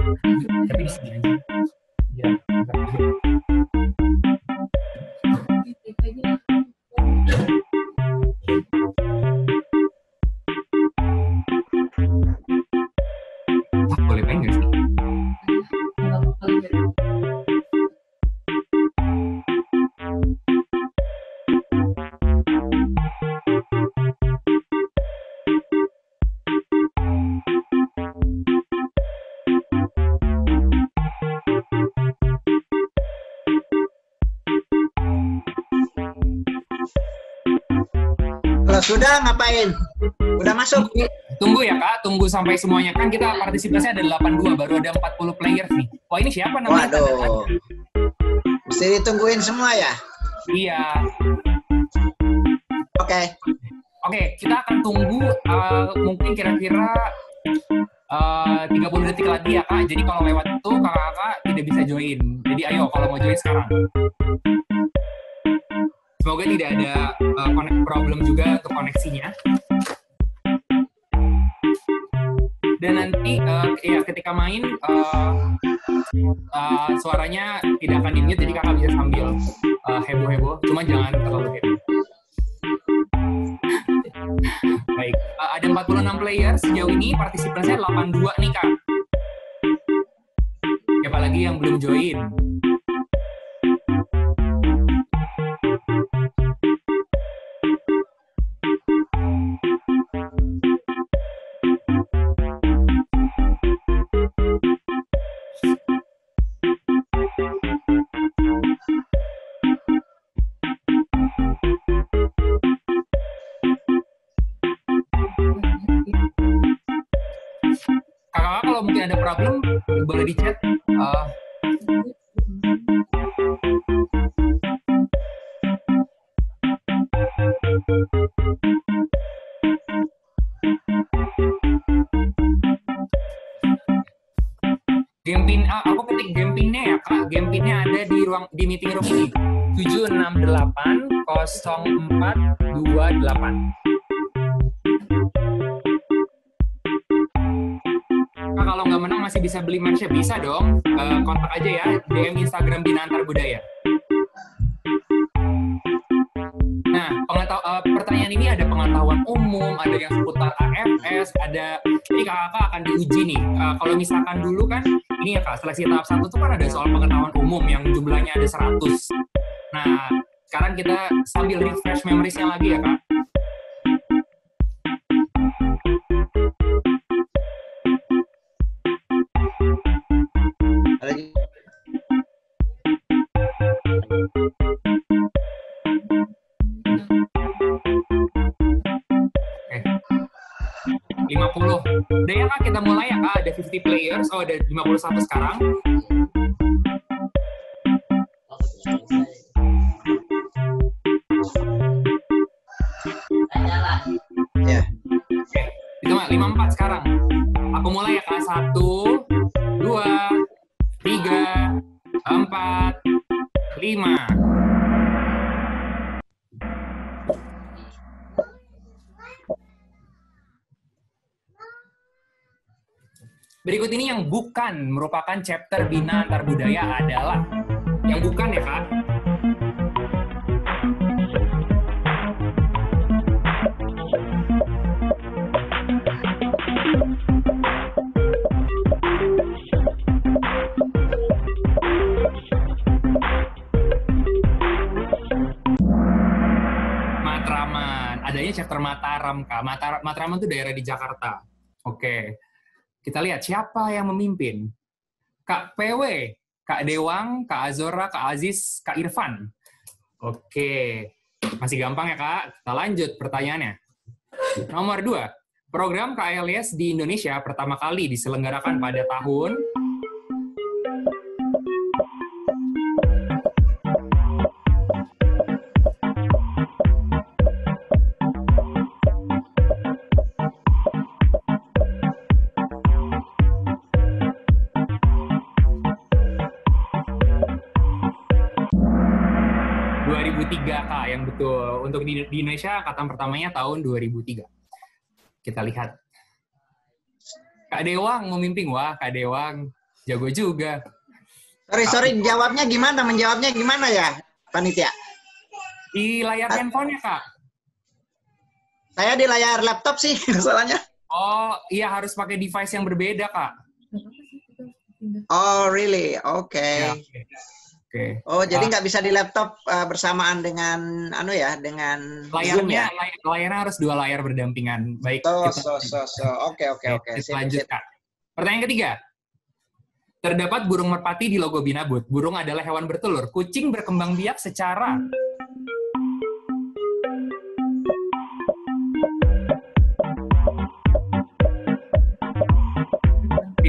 Tapi di sini aja. Ya. Kalau sudah ngapain? Udah masuk? Tunggu ya Kak, tunggu sampai semuanya. Kan kita partisipasi ada 82, baru ada 40 players nih. Wah ini siapa namanya? Waduh. Mesti ditungguin semua ya? Iya. Oke. Oke, kita akan tunggu mungkin kira-kira 30 detik lagi ya Kak. Jadi kalau lewat itu kakak-kakak tidak bisa join. Jadi ayo kalau mau join sekarang. Semoga tidak ada problem juga untuk koneksinya. Dan nanti ya ketika main suaranya tidak akan di-mute, jadi kakak bisa sambil heboh-heboh. Cuma jangan terlalu heboh. Baik, ada 46 player sejauh ini, partisipasinya 82 nih Kak. Siapa lagi yang belum join? Kakak kalau mungkin ada problem boleh di chat. Game pin, aku ketik game pinnya ya Kak. Game pinnya ada di meeting room ini. 7680428. Kalau nggak menang masih bisa beli merch, bisa dong. Kontak aja ya, DM Instagram Bina Antar Budaya. Nah, pertanyaan ini ada pengetahuan umum, ada yang seputar AFS, ada ini kakak akan diuji nih. Kalau misalkan dulu kan, ini ya Kak, seleksi tahap 1 itu kan ada soal pengetahuan umum yang jumlahnya ada 100. Nah, sekarang kita sambil refresh memoriesnya lagi ya Kak. Udah ya Kak, kita mulai ya Kak, ada 50 players, ada 51 sekarang. Ya. Oke, itu mah 54 sekarang. Aku mulai ya Kak, 1, 2, 3, 4, 5. Berikut ini yang bukan merupakan chapter Bina Antar Budaya adalah yang bukan ya Kak. Matraman, adanya chapter Mataram Kak. Matraman itu daerah di Jakarta. Oke. Kita lihat siapa yang memimpin. Kak PW, Kak Dewang, Kak Azora, Kak Aziz, Kak Irfan. Oke, masih gampang ya Kak. Kita lanjut pertanyaannya. Nomor 2, program KLS di Indonesia pertama kali diselenggarakan pada tahun Kak, yang betul. Untuk di Indonesia, angkatan pertamanya tahun 2003. Kita lihat. Kak Dewang memimpin. Wah, Kak Dewang jago juga. Sorry, menjawabnya gimana ya, panitia? Di layar handphone ya, Kak? Saya di layar laptop sih, masalahnya. Oh, iya harus pakai device yang berbeda, Kak. Oh, really? Oke. Ya, okay. Oh, jadi nggak bisa di laptop bersamaan dengan dengan layarnya, layarnya harus 2 layar berdampingan. Baik. Oke. Lanjut, Kak. Pertanyaan ketiga. Terdapat burung merpati di logo Binabut. Burung adalah hewan bertelur. Kucing berkembang biak secara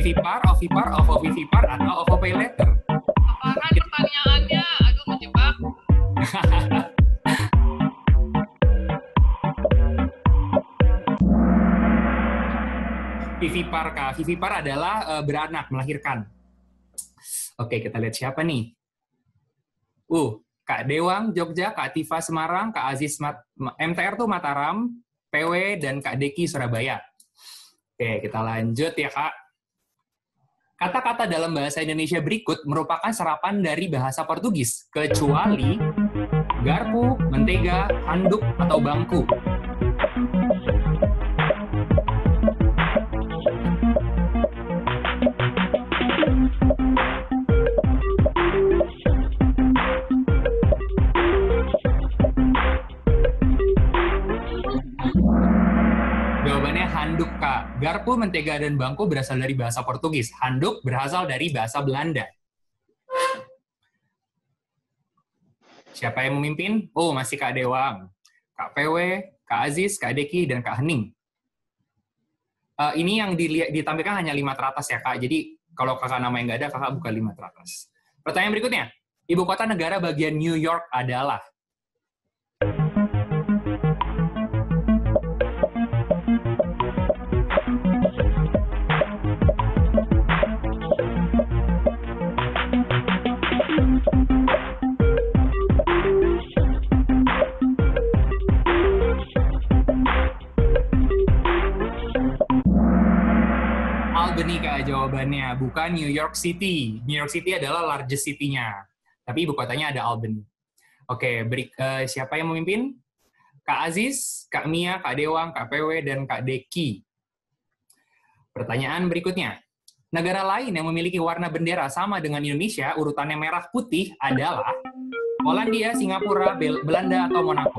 ovivipar, ovovivipar, atau ovopay letter? Apaan pertanyaannya? Aduh, menjebak. Vivipar, Kak. Vivipar adalah beranak, melahirkan. Oke, kita lihat siapa nih. Kak Dewang, Jogja, Kak Tifa, Semarang, Kak Aziz, MTR tuh Mataram, PW, dan Kak Deki, Surabaya. Oke, kita lanjut ya, Kak. Kata-kata dalam bahasa Indonesia berikut merupakan serapan dari bahasa Portugis, kecuali garpu, mentega, handuk, atau bangku. Jawabannya handuk, Kak. Garpu, mentega, dan bangku berasal dari bahasa Portugis. Handuk berasal dari bahasa Belanda. Siapa yang memimpin? Masih Kak Dewang, Kak PW, Kak Aziz, Kak Deki, dan Kak Hening. Ini yang ditampilkan hanya 5 teratas ya, Kak. Jadi kalau kakak nama yang nggak ada, kakak buka 5 teratas. Pertanyaan berikutnya. Ibu kota negara bagian New York adalah? Albany, Kak, jawabannya. Bukan New York City. New York City adalah largest city-nya. Tapi ibu kotanya ada Albany. Oke, siapa yang memimpin? Kak Aziz, Kak Mia, Kak Dewang, Kak PW, dan Kak Deki. Pertanyaan berikutnya. Negara lain yang memiliki warna bendera sama dengan Indonesia, urutannya merah putih adalah Polandia, Singapura, Belanda, atau Monaco.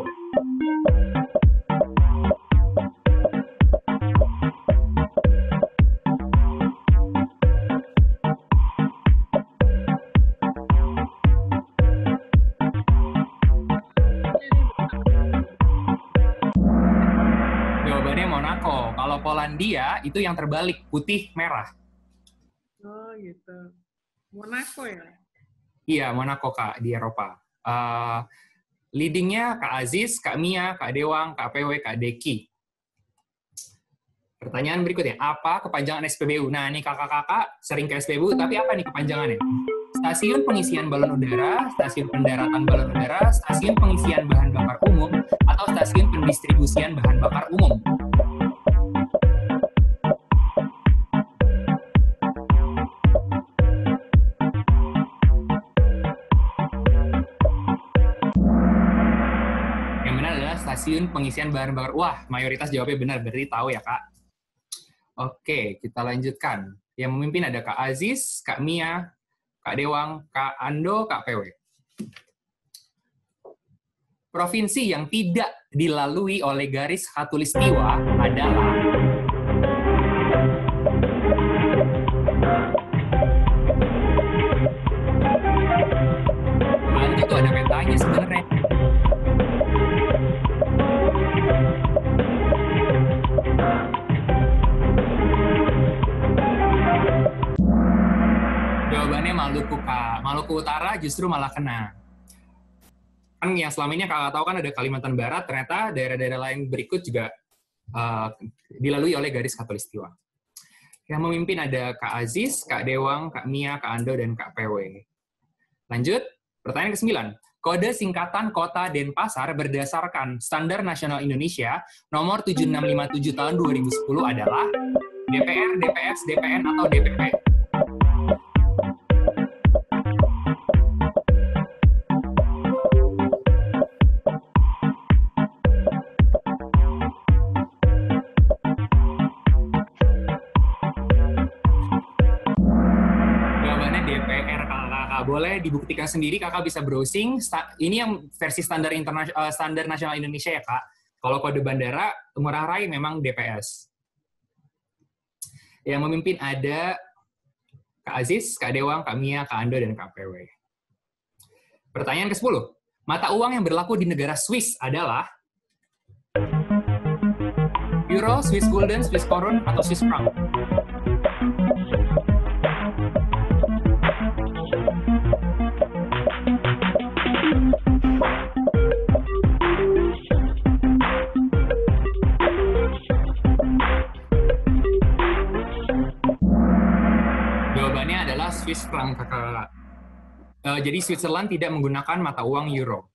Kalau Polandia itu yang terbalik, putih merah. Oh gitu. Monaco ya? Iya, Monaco, Kak, di Eropa. Leadingnya Kak Aziz, Kak Mia, Kak Dewang, Kak PW, Kak Deki. Pertanyaan berikutnya, apa kepanjangan SPBU? Nah, ini kakak-kakak sering ke SPBU, tapi apa nih kepanjangannya? Stasiun pengisian balon udara, stasiun pendaratan balon udara, stasiun pengisian bahan bakar umum, atau stasiun pendistribusian bahan bakar umum. Stasiun pengisian bahan bakar. Wah, mayoritas jawabnya benar. Berarti tahu ya, Kak. Oke, kita lanjutkan. Yang memimpin ada Kak Aziz, Kak Mia, Kak Dewang, Kak Ando, Kak PW. Provinsi yang tidak dilalui oleh garis khatulistiwa adalah itu ada petanya sebenarnya. Jawabannya Maluku, Kak. Maluku Utara justru malah kena. Kan yang selama ini Kakak tahu kan ada Kalimantan Barat, ternyata daerah-daerah lain berikut juga dilalui oleh garis khatulistiwa. Yang memimpin ada Kak Aziz, Kak Dewang, Kak Mia, Kak Ando, dan Kak PW. Lanjut, pertanyaan ke-9. Kode singkatan Kota Denpasar berdasarkan Standar Nasional Indonesia nomor 7657 tahun 2010 adalah DPR, DPS, DPN, atau DPP. Boleh dibuktikan sendiri, kakak bisa browsing. Ini yang versi standar nasional Indonesia ya, Kak. Kalau kode bandara, Ngurah Rai memang DPS. Yang memimpin ada Kak Aziz, Kak Dewang, Kak Mia, Kak Ando, dan Kak PW. Pertanyaan ke-10. Mata uang yang berlaku di negara Swiss adalah Euro, Swiss Gulden, Swiss Koron, atau Swiss Franc? Swiss franc, Kakak. Jadi Switzerland tidak menggunakan mata uang euro.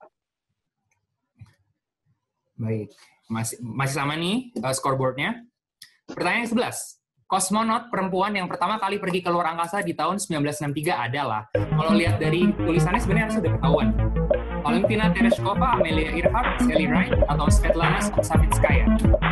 Baik, masih sama nih scoreboardnya. Pertanyaan yang 11. Kosmonot perempuan yang pertama kali pergi ke luar angkasa di tahun 1963 adalah, kalau lihat dari tulisannya sebenarnya sudah ketahuan. Valentina Tereshkova, Amelia Earhart, Sally Ride, atau Svetlana Savitskaya.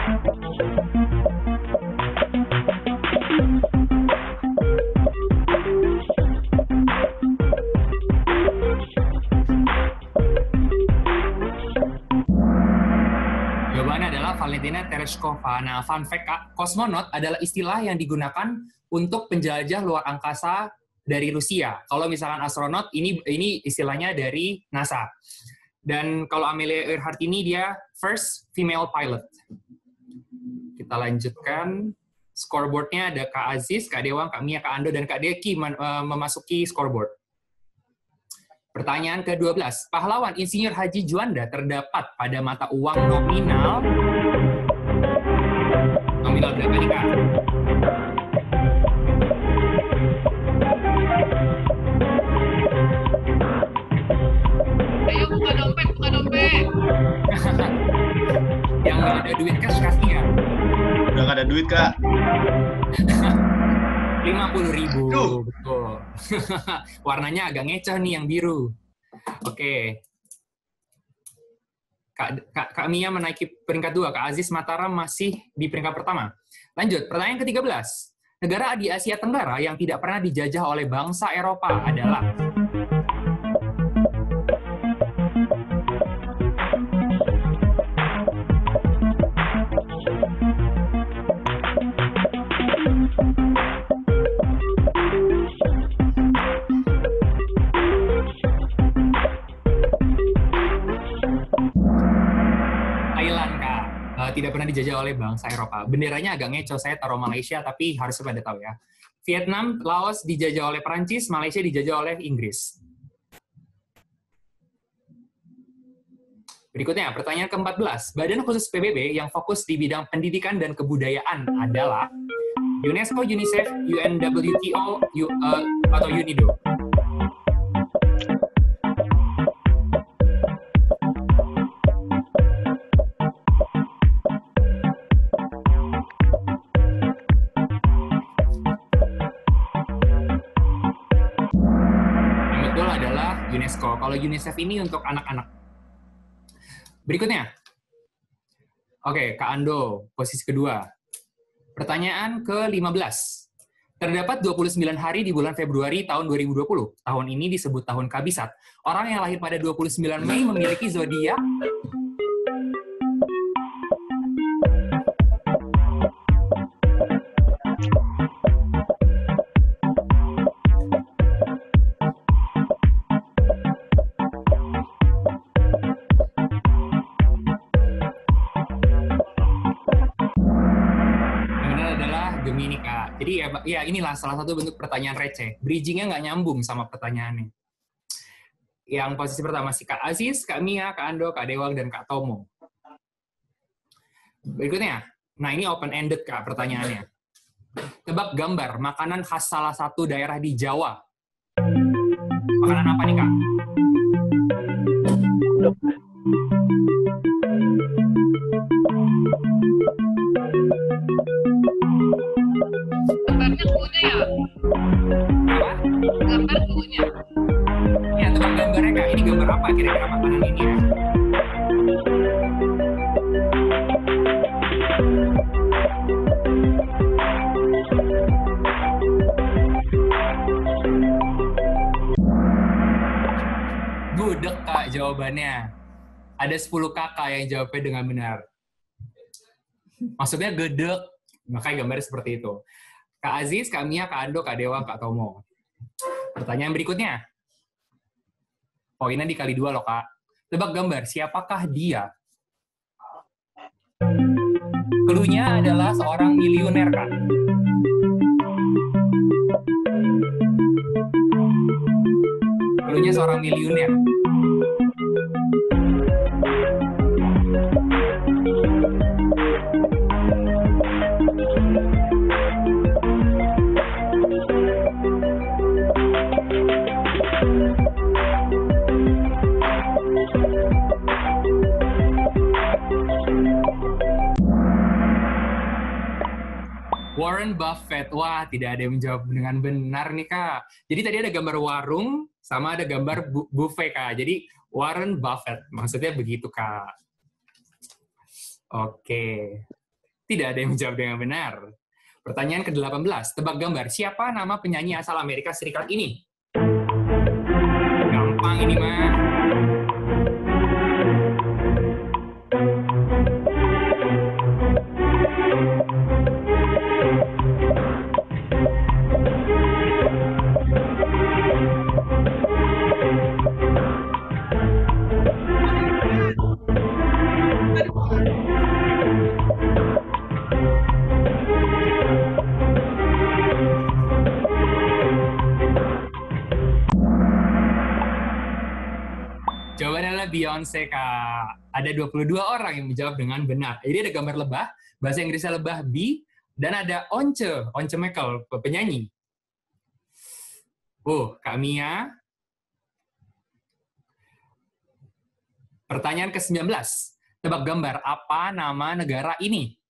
Jawabannya adalah Valentina Tereshkova. Nah, fun fact, kosmonot adalah istilah yang digunakan untuk penjelajah luar angkasa dari Rusia. Kalau misalkan astronot, ini istilahnya dari NASA. Dan kalau Amelia Earhart ini dia first female pilot. Kita lanjutkan. Scoreboardnya ada Kak Aziz, Kak Dewang, Kak Mia, Kak Ando, dan Kak Deki memasuki scoreboard. Pertanyaan ke-12. Pahlawan Insinyur Haji Juanda terdapat pada mata uang nominal. Nominal berapa nih, Kak? Ayo buka dompet, buka dompet. Yang nggak ada duit cash kasih ya? Udah nggak ada duit, Kak. 50.000, betul. Warnanya agak ngecoh nih yang biru. Oke. Kak Mia menaiki peringkat 2, Kak Aziz Mataram masih di peringkat pertama. Lanjut, pertanyaan ke-13. Negara di Asia Tenggara yang tidak pernah dijajah oleh bangsa Eropa adalah tidak pernah dijajah oleh bangsa Eropa. Benderanya agak ngeco, saya taruh Malaysia, tapi harusnya pada tahu ya. Vietnam, Laos dijajah oleh Perancis, Malaysia dijajah oleh Inggris. Berikutnya, pertanyaan ke-14. Badan khusus PBB yang fokus di bidang pendidikan dan kebudayaan adalah UNESCO, UNICEF, UNWTO, atau UNIDO. UNESCO. Kalau UNICEF ini untuk anak-anak. Berikutnya. Oke, Kak Ando, posisi kedua. Pertanyaan ke-15. Terdapat 29 hari di bulan Februari tahun 2020. Tahun ini disebut tahun Kabisat. Orang yang lahir pada 29 Mei memiliki zodiak ya inilah salah satu bentuk pertanyaan receh. Bridging-nya nggak nyambung sama pertanyaannya. Yang posisi pertama si Kak Aziz, Kak Mia, Kak Ando, Kak Dewang, dan Kak Tomo. Berikutnya, nah ini open-ended Kak pertanyaannya. Tebak gambar makanan khas salah satu daerah di Jawa. Makanan apa nih Kak? Gambarnya kuenya ya? Apa? Gambar kuenya. Ya, tebak gambarnya Kak. Ini gambar apa kira-kira makanan ini ya? Gudeg Kak jawabannya. Ada 10 kakak yang jawabnya dengan benar. Maksudnya gedek. Makanya gambarnya seperti itu. Kak Aziz, Kak Mia, Kak Ando, Kak Dewa, Kak Tomo. Pertanyaan berikutnya. Poinnya dikali 2 loh, Kak. Tebak gambar, siapakah dia? Cluenya adalah seorang miliuner, Kak. Cluenya seorang miliuner. Warren Buffett. Wah, tidak ada yang menjawab dengan benar nih, Kak. Jadi tadi ada gambar warung sama ada gambar buffet, Kak. Jadi Warren Buffett. Maksudnya begitu, Kak. Oke. Tidak ada yang menjawab dengan benar. Pertanyaan ke-18. Tebak gambar. Siapa nama penyanyi asal Amerika Serikat ini? Gampang ini, mah. Jawabannya adalah Beyonce, Kak. Ada 22 orang yang menjawab dengan benar. Jadi ada gambar lebah, bahasa Inggrisnya lebah bee, dan ada Once Mekel, penyanyi. Kak Mia. Pertanyaan ke-19. Tebak gambar, apa nama negara ini?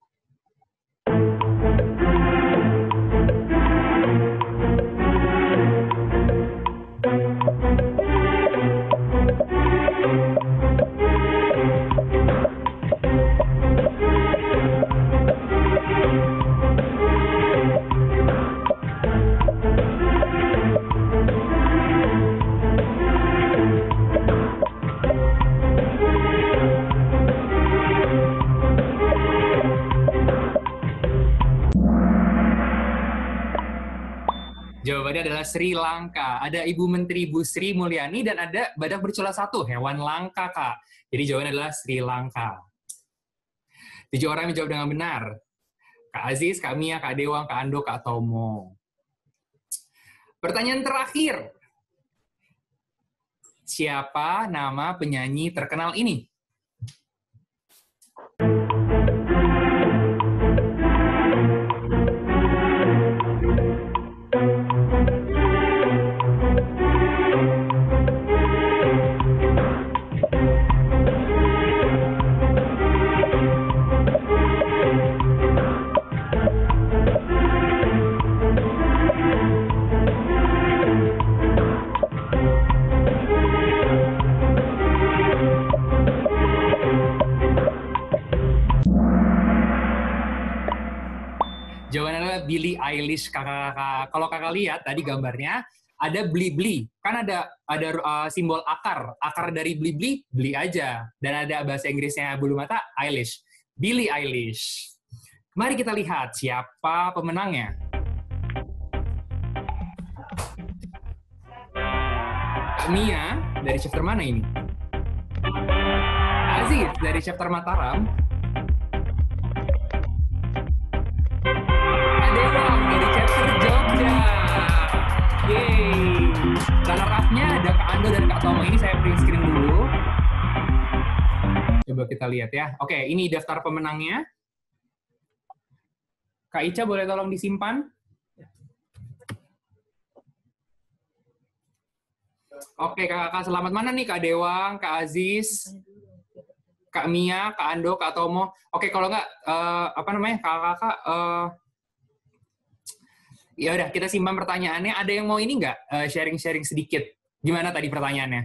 Jawabannya adalah Sri Lanka. Ada Ibu Menteri Bu Sri Mulyani dan ada badak bercula 1, hewan langka, Kak. Jadi jawabannya adalah Sri Lanka. 7 orang yang menjawab dengan benar. Kak Aziz, Kak Mia, Kak Dewang, Kak Ando, Kak Tomo. Pertanyaan terakhir. Siapa nama penyanyi terkenal ini? Jawabannya adalah Billie Eilish, kakak-kakak. Kalau kakak lihat tadi gambarnya, ada bli-bli. Kan ada simbol akar. Akar dari bli-bli, beli aja. Dan ada bahasa Inggrisnya bulu mata, Eilish. Billie Eilish. Mari kita lihat siapa pemenangnya. Kak Mia, dari chapter mana ini? Aziz, dari chapter Mataram. Dari chapter Jogja. Yeay. Runner-up-nya ada Kak Ando dan Kak Tomo. Ini saya print screen dulu. Coba kita lihat ya. Oke, ini daftar pemenangnya. Kak Ica boleh tolong disimpan? Oke, kakak selamat mana nih? Kak Dewang, Kak Aziz, Kak Mia, Kak Ando, Kak Tomo. Oke, kalau nggak, kakak-kakak, ya udah kita simpan pertanyaannya. Ada yang mau ini nggak sharing-sharing sedikit? Gimana tadi pertanyaannya?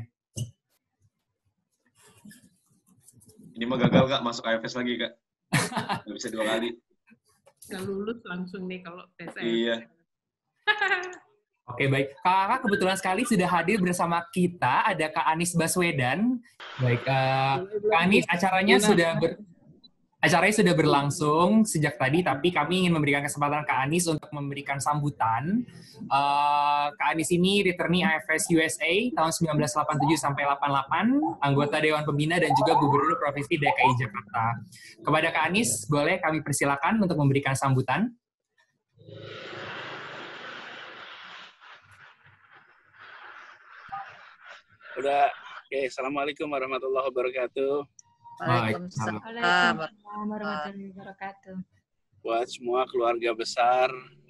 Ini mah gagal, Kak, masuk AFS lagi, Kak. Nggak bisa 2 kali. Nggak lulus langsung nih kalau tes. Iya. Oke, baik. Kakak kebetulan sekali sudah hadir bersama kita. Ada Kak Anies Baswedan. Baik, Kak Anies, acaranya sudah berlangsung sejak tadi, tapi kami ingin memberikan kesempatan Kak Anies untuk memberikan sambutan. Kak Anies ini returnee AFS USA tahun 1987 sampai 88, anggota Dewan Pembina dan juga Gubernur Provinsi DKI Jakarta. Kepada Kak Anies, boleh kami persilakan untuk memberikan sambutan. Udah, oke. Assalamualaikum warahmatullahi wabarakatuh. Waalaikumsalam warahmatullahi wabarakatuh. Buat semua keluarga besar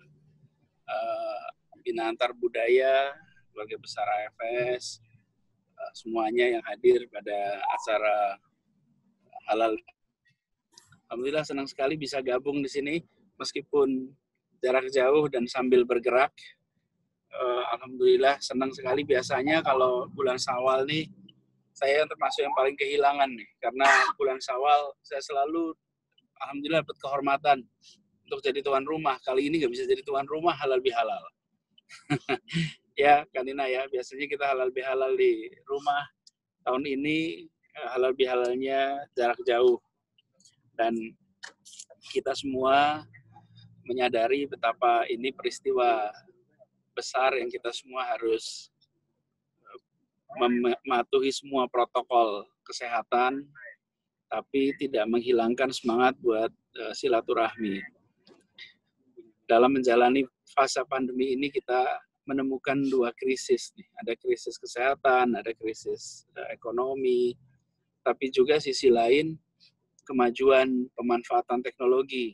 Bina Antar Budaya, keluarga besar AFS, semuanya yang hadir pada acara halal. Alhamdulillah senang sekali bisa gabung di sini meskipun jarak jauh dan sambil bergerak. Alhamdulillah senang sekali. Biasanya kalau bulan Syawal nih, saya termasuk yang paling kehilangan nih, karena bulan Syawal saya selalu alhamdulillah dapat kehormatan untuk jadi tuan rumah. Kali ini nggak bisa jadi tuan rumah, halal bihalal. Ya, Kanina ya, biasanya kita halal bihalal di rumah. Tahun ini halal bihalalnya jarak jauh. Dan kita semua menyadari betapa ini peristiwa besar yang kita semua harus mematuhi semua protokol kesehatan, tapi tidak menghilangkan semangat buat silaturahmi. Dalam menjalani fase pandemi ini kita menemukan dua krisis nih. Ada krisis kesehatan, ada krisis ekonomi, tapi juga sisi lain kemajuan pemanfaatan teknologi.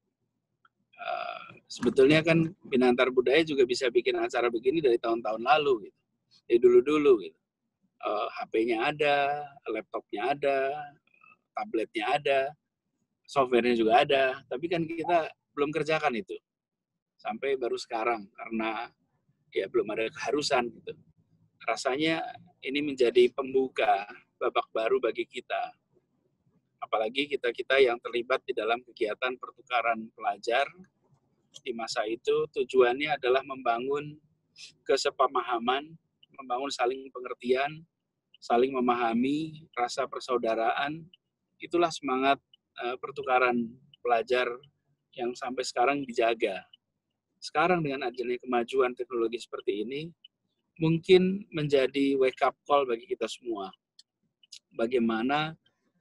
Sebetulnya kan Bina Antar Budaya juga bisa bikin acara begini dari tahun-tahun lalu, gitu. Dari dulu-dulu, gitu. HP-nya ada, laptopnya ada, tabletnya ada, software-nya juga ada, tapi kan kita belum kerjakan itu sampai baru sekarang karena ya belum ada keharusan gitu. Rasanya ini menjadi pembuka babak baru bagi kita, apalagi kita yang terlibat di dalam kegiatan pertukaran pelajar. Di masa itu tujuannya adalah membangun kesepamahaman, membangun saling pengertian, saling memahami, rasa persaudaraan. Itulah semangat pertukaran pelajar yang sampai sekarang dijaga. Sekarang dengan adanya kemajuan teknologi seperti ini, mungkin menjadi wake up call bagi kita semua. Bagaimana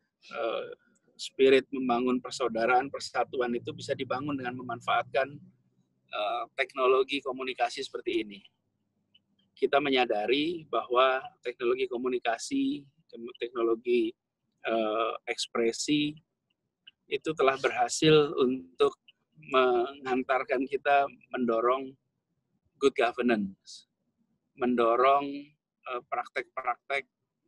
spirit membangun persaudaraan, persatuan itu bisa dibangun dengan memanfaatkan teknologi komunikasi seperti ini. Kita menyadari bahwa teknologi komunikasi, teknologi ekspresi itu telah berhasil untuk mengantarkan kita mendorong good governance, mendorong praktek-praktek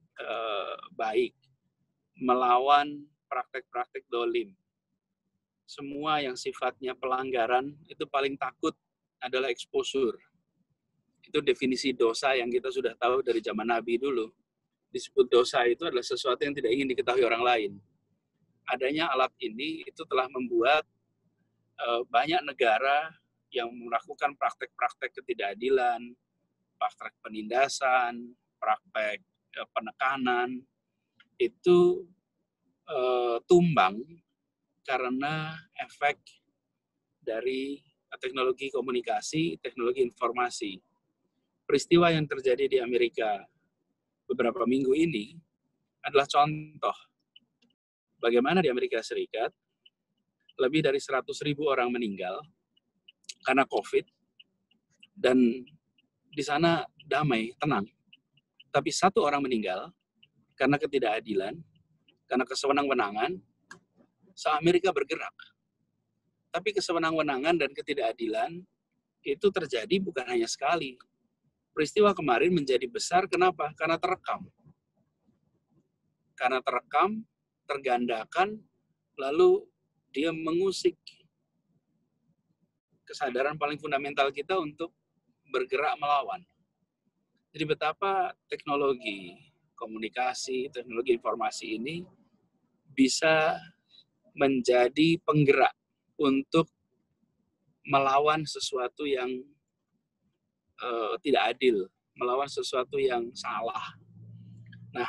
baik, melawan praktek-praktek dolim. Semua yang sifatnya pelanggaran itu paling takut adalah exposure. Itu definisi dosa yang kita sudah tahu dari zaman Nabi dulu. Disebut dosa itu adalah sesuatu yang tidak ingin diketahui orang lain. Adanya alat ini itu telah membuat banyak negara yang melakukan praktek-praktek ketidakadilan, praktek penindasan, praktek penekanan, itu tumbang karena efek dari teknologi komunikasi, teknologi informasi. Peristiwa yang terjadi di Amerika beberapa minggu ini adalah contoh bagaimana di Amerika Serikat lebih dari 100.000 orang meninggal karena COVID, dan di sana damai, tenang. Tapi 1 orang meninggal karena ketidakadilan, karena kesewenang-wenangan, se-Amerika bergerak. Tapi kesewenang-wenangan dan ketidakadilan itu terjadi bukan hanya sekali. Peristiwa kemarin menjadi besar, kenapa? Karena terekam. Karena terekam, tergandakan, lalu dia mengusik kesadaran paling fundamental kita untuk bergerak melawan. Jadi betapa teknologi komunikasi, teknologi informasi ini bisa menjadi penggerak untuk melawan sesuatu yang tidak adil, melawan sesuatu yang salah. Nah,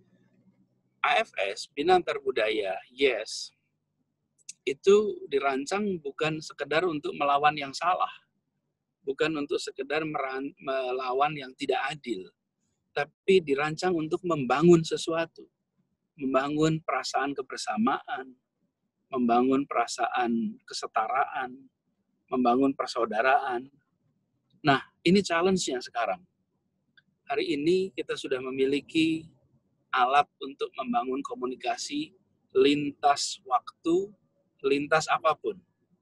AFS, Bina Antar Budaya, yes, itu dirancang bukan sekedar untuk melawan yang salah, bukan untuk sekedar melawan yang tidak adil, tapi dirancang untuk membangun sesuatu, membangun perasaan kebersamaan, membangun perasaan kesetaraan, membangun persaudaraan. Nah, ini challenge-nya sekarang. Hari ini kita sudah memiliki alat untuk membangun komunikasi lintas waktu, lintas apapun.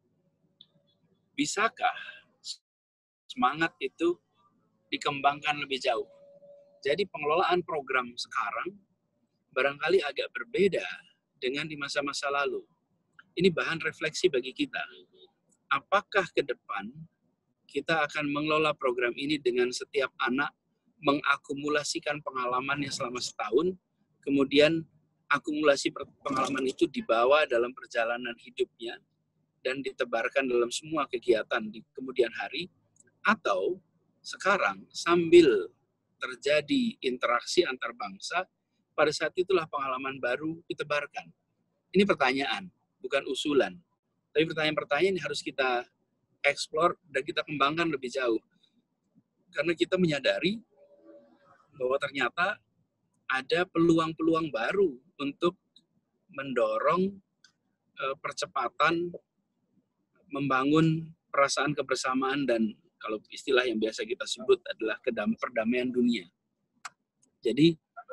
Bisakah semangat itu dikembangkan lebih jauh? Jadi pengelolaan program sekarang barangkali agak berbeda dengan di masa-masa lalu. Ini bahan refleksi bagi kita. apakah ke depan kita akan mengelola program ini dengan setiap anak mengakumulasikan pengalamannya selama setahun, kemudian akumulasi pengalaman itu dibawa dalam perjalanan hidupnya dan ditebarkan dalam semua kegiatan di kemudian hari, atau sekarang sambil terjadi interaksi antar bangsa, pada saat itulah pengalaman baru ditebarkan. Ini pertanyaan, bukan usulan. Tapi pertanyaan-pertanyaan ini harus kita explore dan kita kembangkan lebih jauh. Karena kita menyadari bahwa ternyata ada peluang-peluang baru untuk mendorong percepatan membangun perasaan kebersamaan dan kalau istilah yang biasa kita sebut adalah perdamaian dunia. Jadi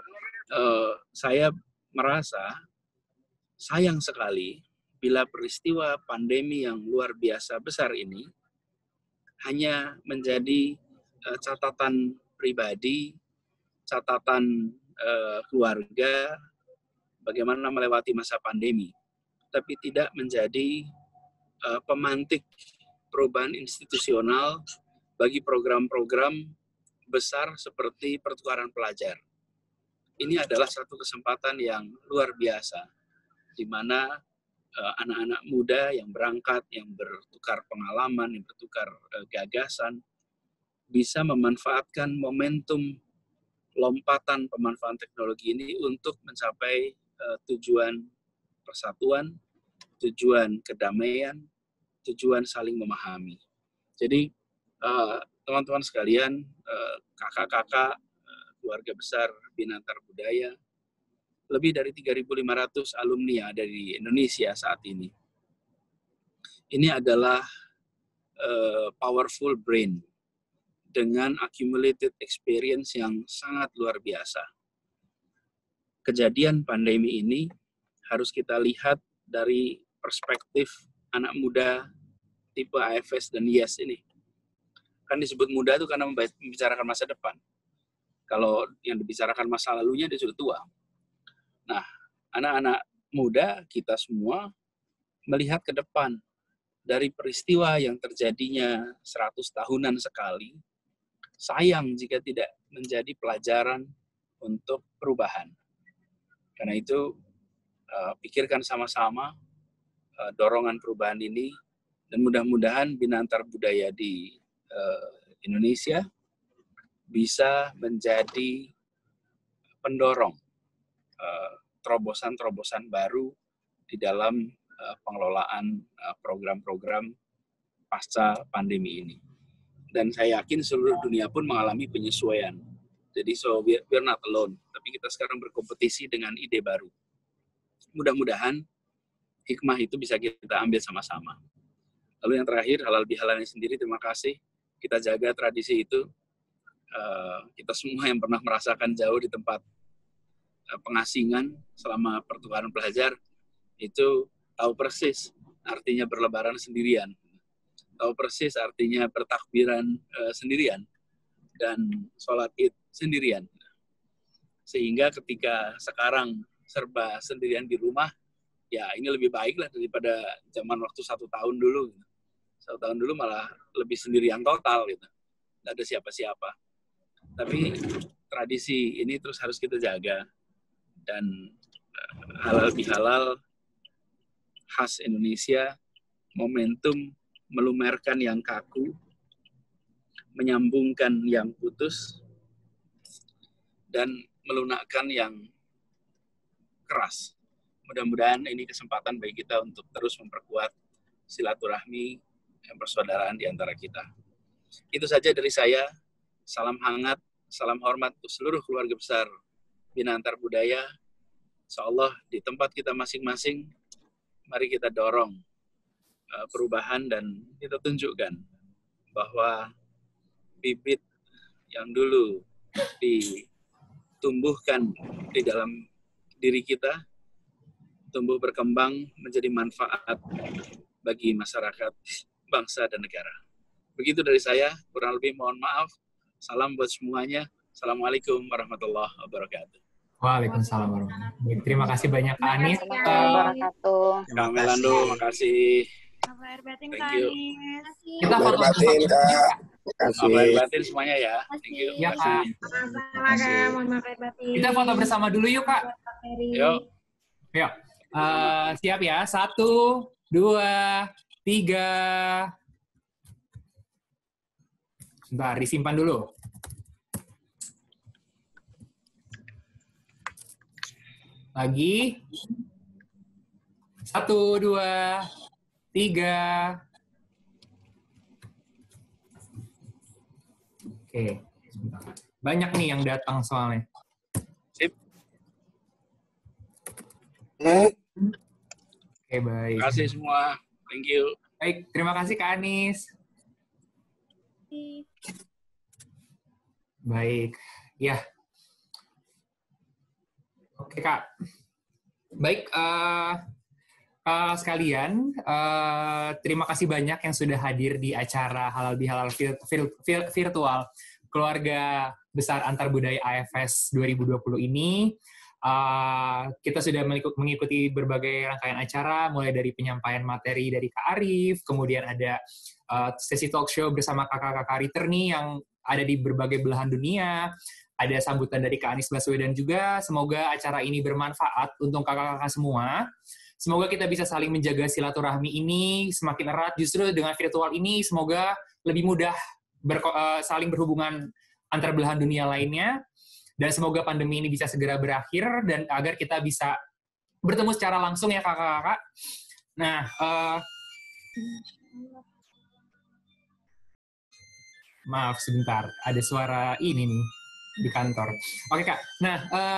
saya merasa sayang sekali bila peristiwa pandemi yang luar biasa besar ini hanya menjadi catatan pribadi, catatan keluarga, bagaimana melewati masa pandemi, tapi tidak menjadi pemantik perubahan institusional bagi program-program besar seperti pertukaran pelajar. Ini adalah satu kesempatan yang luar biasa, di mana anak-anak muda yang berangkat, yang bertukar pengalaman, yang bertukar gagasan, bisa memanfaatkan momentum lompatan pemanfaatan teknologi ini untuk mencapai tujuan persatuan, tujuan kedamaian, tujuan saling memahami. Jadi teman-teman sekalian, kakak-kakak, keluarga besar Bina Antar Budaya, lebih dari 3.500 alumni yang ada di Indonesia saat ini. Ini adalah powerful brain dengan accumulated experience yang sangat luar biasa. Kejadian pandemi ini harus kita lihat dari perspektif anak muda tipe AFS dan YES ini. Kan disebut muda itu karena membicarakan masa depan. Kalau yang dibicarakan masa lalunya dia sudah tua. Nah, anak-anak muda kita semua melihat ke depan dari peristiwa yang terjadinya 100 tahunan sekali. Sayang jika tidak menjadi pelajaran untuk perubahan. Karena itu, pikirkan sama-sama dorongan perubahan ini, dan mudah-mudahan Bina Antar Budaya di Indonesia bisa menjadi pendorong terobosan-terobosan baru di dalam pengelolaan program-program pasca pandemi ini. Dan saya yakin seluruh dunia pun mengalami penyesuaian. Jadi so we're not alone, tapi kita sekarang berkompetisi dengan ide baru. Mudah-mudahan hikmah itu bisa kita ambil sama-sama. Lalu yang terakhir, halal bihalalnya sendiri, terima kasih. Kita jaga tradisi itu. Kita semua yang pernah merasakan jauh di tempat pengasingan selama pertukaran pelajar, itu tahu persis artinya berlebaran sendirian. Tahu persis artinya bertakbiran sendirian. Dan sholat id sendirian. Sehingga ketika sekarang serba sendirian di rumah, ya ini lebih baik lah daripada zaman waktu 1 tahun dulu. 1 tahun dulu malah lebih sendirian total gitu. Nggak ada siapa-siapa. Tapi tradisi ini terus harus kita jaga. Dan halal bihalal khas Indonesia, momentum melumerkan yang kaku, menyambungkan yang putus, dan melunakkan yang keras. Mudah-mudahan ini kesempatan bagi kita untuk terus memperkuat silaturahmi dan persaudaraan di antara kita. Itu saja dari saya. Salam hangat, salam hormat untuk seluruh keluarga besar Bina Antar Budaya. Insyaallah di tempat kita masing-masing, mari kita dorong perubahan dan kita tunjukkan bahwa bibit yang dulu ditumbuhkan di dalam diri kita, tumbuh berkembang menjadi manfaat bagi masyarakat, bangsa, dan negara. Begitu dari saya, kurang lebih mohon maaf. Salam buat semuanya. Assalamualaikum warahmatullahi wabarakatuh. Waalaikumsalam warahmatullahi wabarakatuh. Terima kasih banyak Kak Anit. Kak Melando, makasih. Maaf lahir batin Thank Kak you. Anis. Kita foto batin, Kak. Maaf lahir batin semuanya ya. Thank you. Ya, Kak. Sama-sama, Kak. Mohon maaf lahir batin. Kita foto bersama dulu yuk, Kak. Yuk. Yuk. Siap ya. 1, 2, 3. Bentar, disimpan dulu. Lagi. 1, 2, 3. Oke. Banyak nih yang datang soalnya. Sip. Oke, baik. Terima kasih semua. Thank you. Baik, terima kasih Kak Anis. Baik, ya. Oke Kak. Baik, Kakak sekalian, terima kasih banyak yang sudah hadir di acara Halal Bihalal virtual Keluarga Besar Antar Budaya AFS 2020 ini. Kita sudah mengikuti berbagai rangkaian acara, mulai dari penyampaian materi dari Kak Arif, kemudian ada sesi talk show bersama kakak-kakak Ritterni yang ada di berbagai belahan dunia, ada sambutan dari Kak Anies Baswedan juga. Semoga acara ini bermanfaat untuk kakak-kakak semua. Semoga kita bisa saling menjaga silaturahmi ini semakin erat. Justru dengan virtual ini, semoga lebih mudah saling berhubungan antar belahan dunia lainnya. Dan semoga pandemi ini bisa segera berakhir dan agar kita bisa bertemu secara langsung ya kakak-kakak. Nah, maaf sebentar, ada suara ini nih di kantor. Oke Kak, nah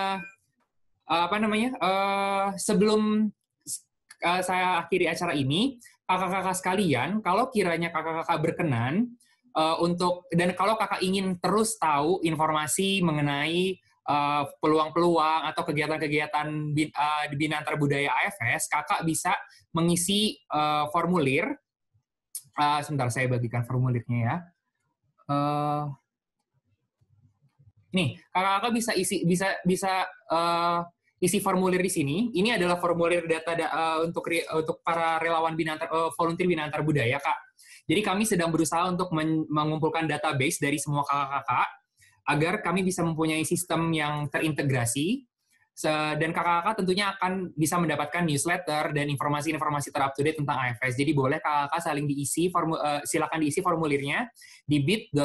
sebelum saya akhiri acara ini, kakak-kakak sekalian, kalau kiranya kakak-kakak berkenan, dan kalau kakak ingin terus tahu informasi mengenai peluang-peluang atau kegiatan-kegiatan di Bina Antar Budaya AFS, kakak bisa mengisi formulir. Sebentar, saya bagikan formulirnya ya. Nih, kakak-kakak bisa isi formulir di sini. Ini adalah formulir data untuk para relawan volunteer Bina Antar Budaya, Kak. Jadi kami sedang berusaha untuk mengumpulkan database dari semua kakak-kakak agar kami bisa mempunyai sistem yang terintegrasi dan kakak-kakak tentunya akan bisa mendapatkan newsletter dan informasi-informasi ter-up-to-date tentang AFS. Jadi boleh kakak-kakak saling diisi, silakan diisi formulirnya di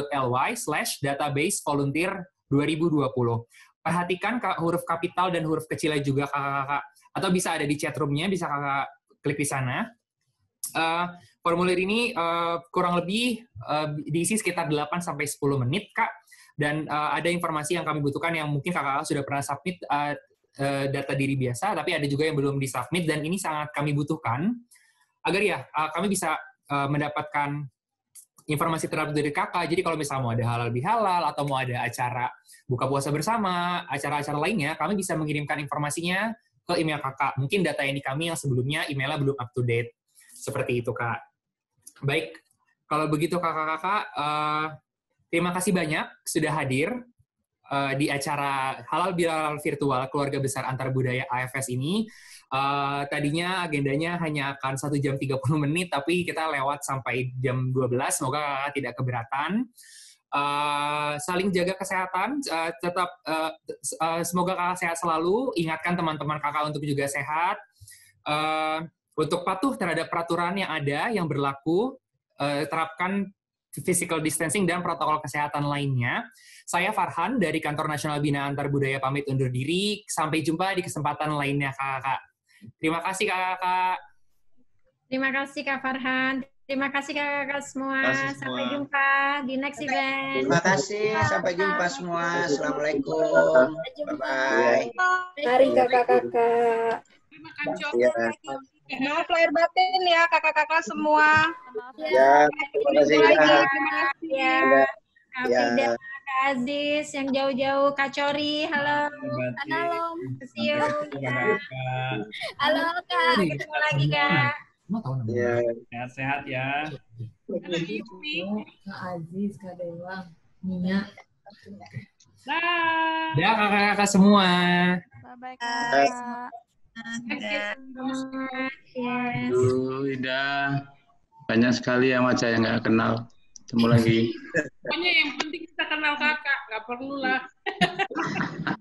bit.ly/database-volunteer2020. Perhatikan huruf kapital dan huruf kecilnya juga kakak-kakak, atau bisa ada di chat room-nya, bisa kakak klik di sana. Formulir ini kurang lebih diisi sekitar 8-10 menit, Kak. Dan ada informasi yang kami butuhkan yang mungkin kakak sudah pernah submit data diri biasa, tapi ada juga yang belum disubmit, dan ini sangat kami butuhkan agar ya kami bisa mendapatkan informasi terhadap dari kakak. Jadi kalau misalnya mau ada halal bihalal atau mau ada acara buka puasa bersama, acara-acara lainnya, kami bisa mengirimkan informasinya ke email kakak. Mungkin data yang di kami yang sebelumnya emailnya belum up to date. Seperti itu, Kak. Baik, kalau begitu kakak-kakak, terima kasih banyak sudah hadir di acara Halal Bihalal virtual Keluarga Besar Antar Budaya AFS ini. Tadinya agendanya hanya akan 1 jam 30 menit, tapi kita lewat sampai jam 12. Semoga kakak tidak keberatan. Saling jaga kesehatan, tetap semoga kakak sehat selalu. Ingatkan teman-teman kakak untuk juga sehat. Untuk patuh terhadap peraturan yang ada, yang berlaku, terapkan physical distancing dan protokol kesehatan lainnya. Saya Farhan dari Kantor Nasional Bina Antar Budaya pamit undur diri. Sampai jumpa di kesempatan lainnya, kakak. Terima kasih, kakak. Terima kasih, Kak Farhan. Terima kasih, kakak semua. Sampai jumpa di next event. Terima kasih. Sampai jumpa semua. Assalamualaikum. Bye-bye. Mari kakak-kakak. Maaf lahir batin ya kakak-kakak semua. Ya, terima kasih. Terima kasih ya. Kak Frida, Kak Aziz, yang jauh-jauh, Kak Cori, halo. Halo. See you. Halo Kak. Ketemu lagi, Kak. Sehat-sehat ya. Kak Aziz, Kak Dewa, Nia. Ya, kakak-kakak semua. Bye-bye, Kak. Thank you so much. Yes. Indah. Banyak sekali yang wajah yang nggak kenal. Ketemu lagi. Pokoknya yang penting kita kenal kakak, nggak perlu lah.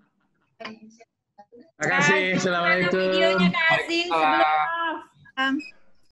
Terima kasih. Assalamualaikum. Videonya Kak Azin sebelum off.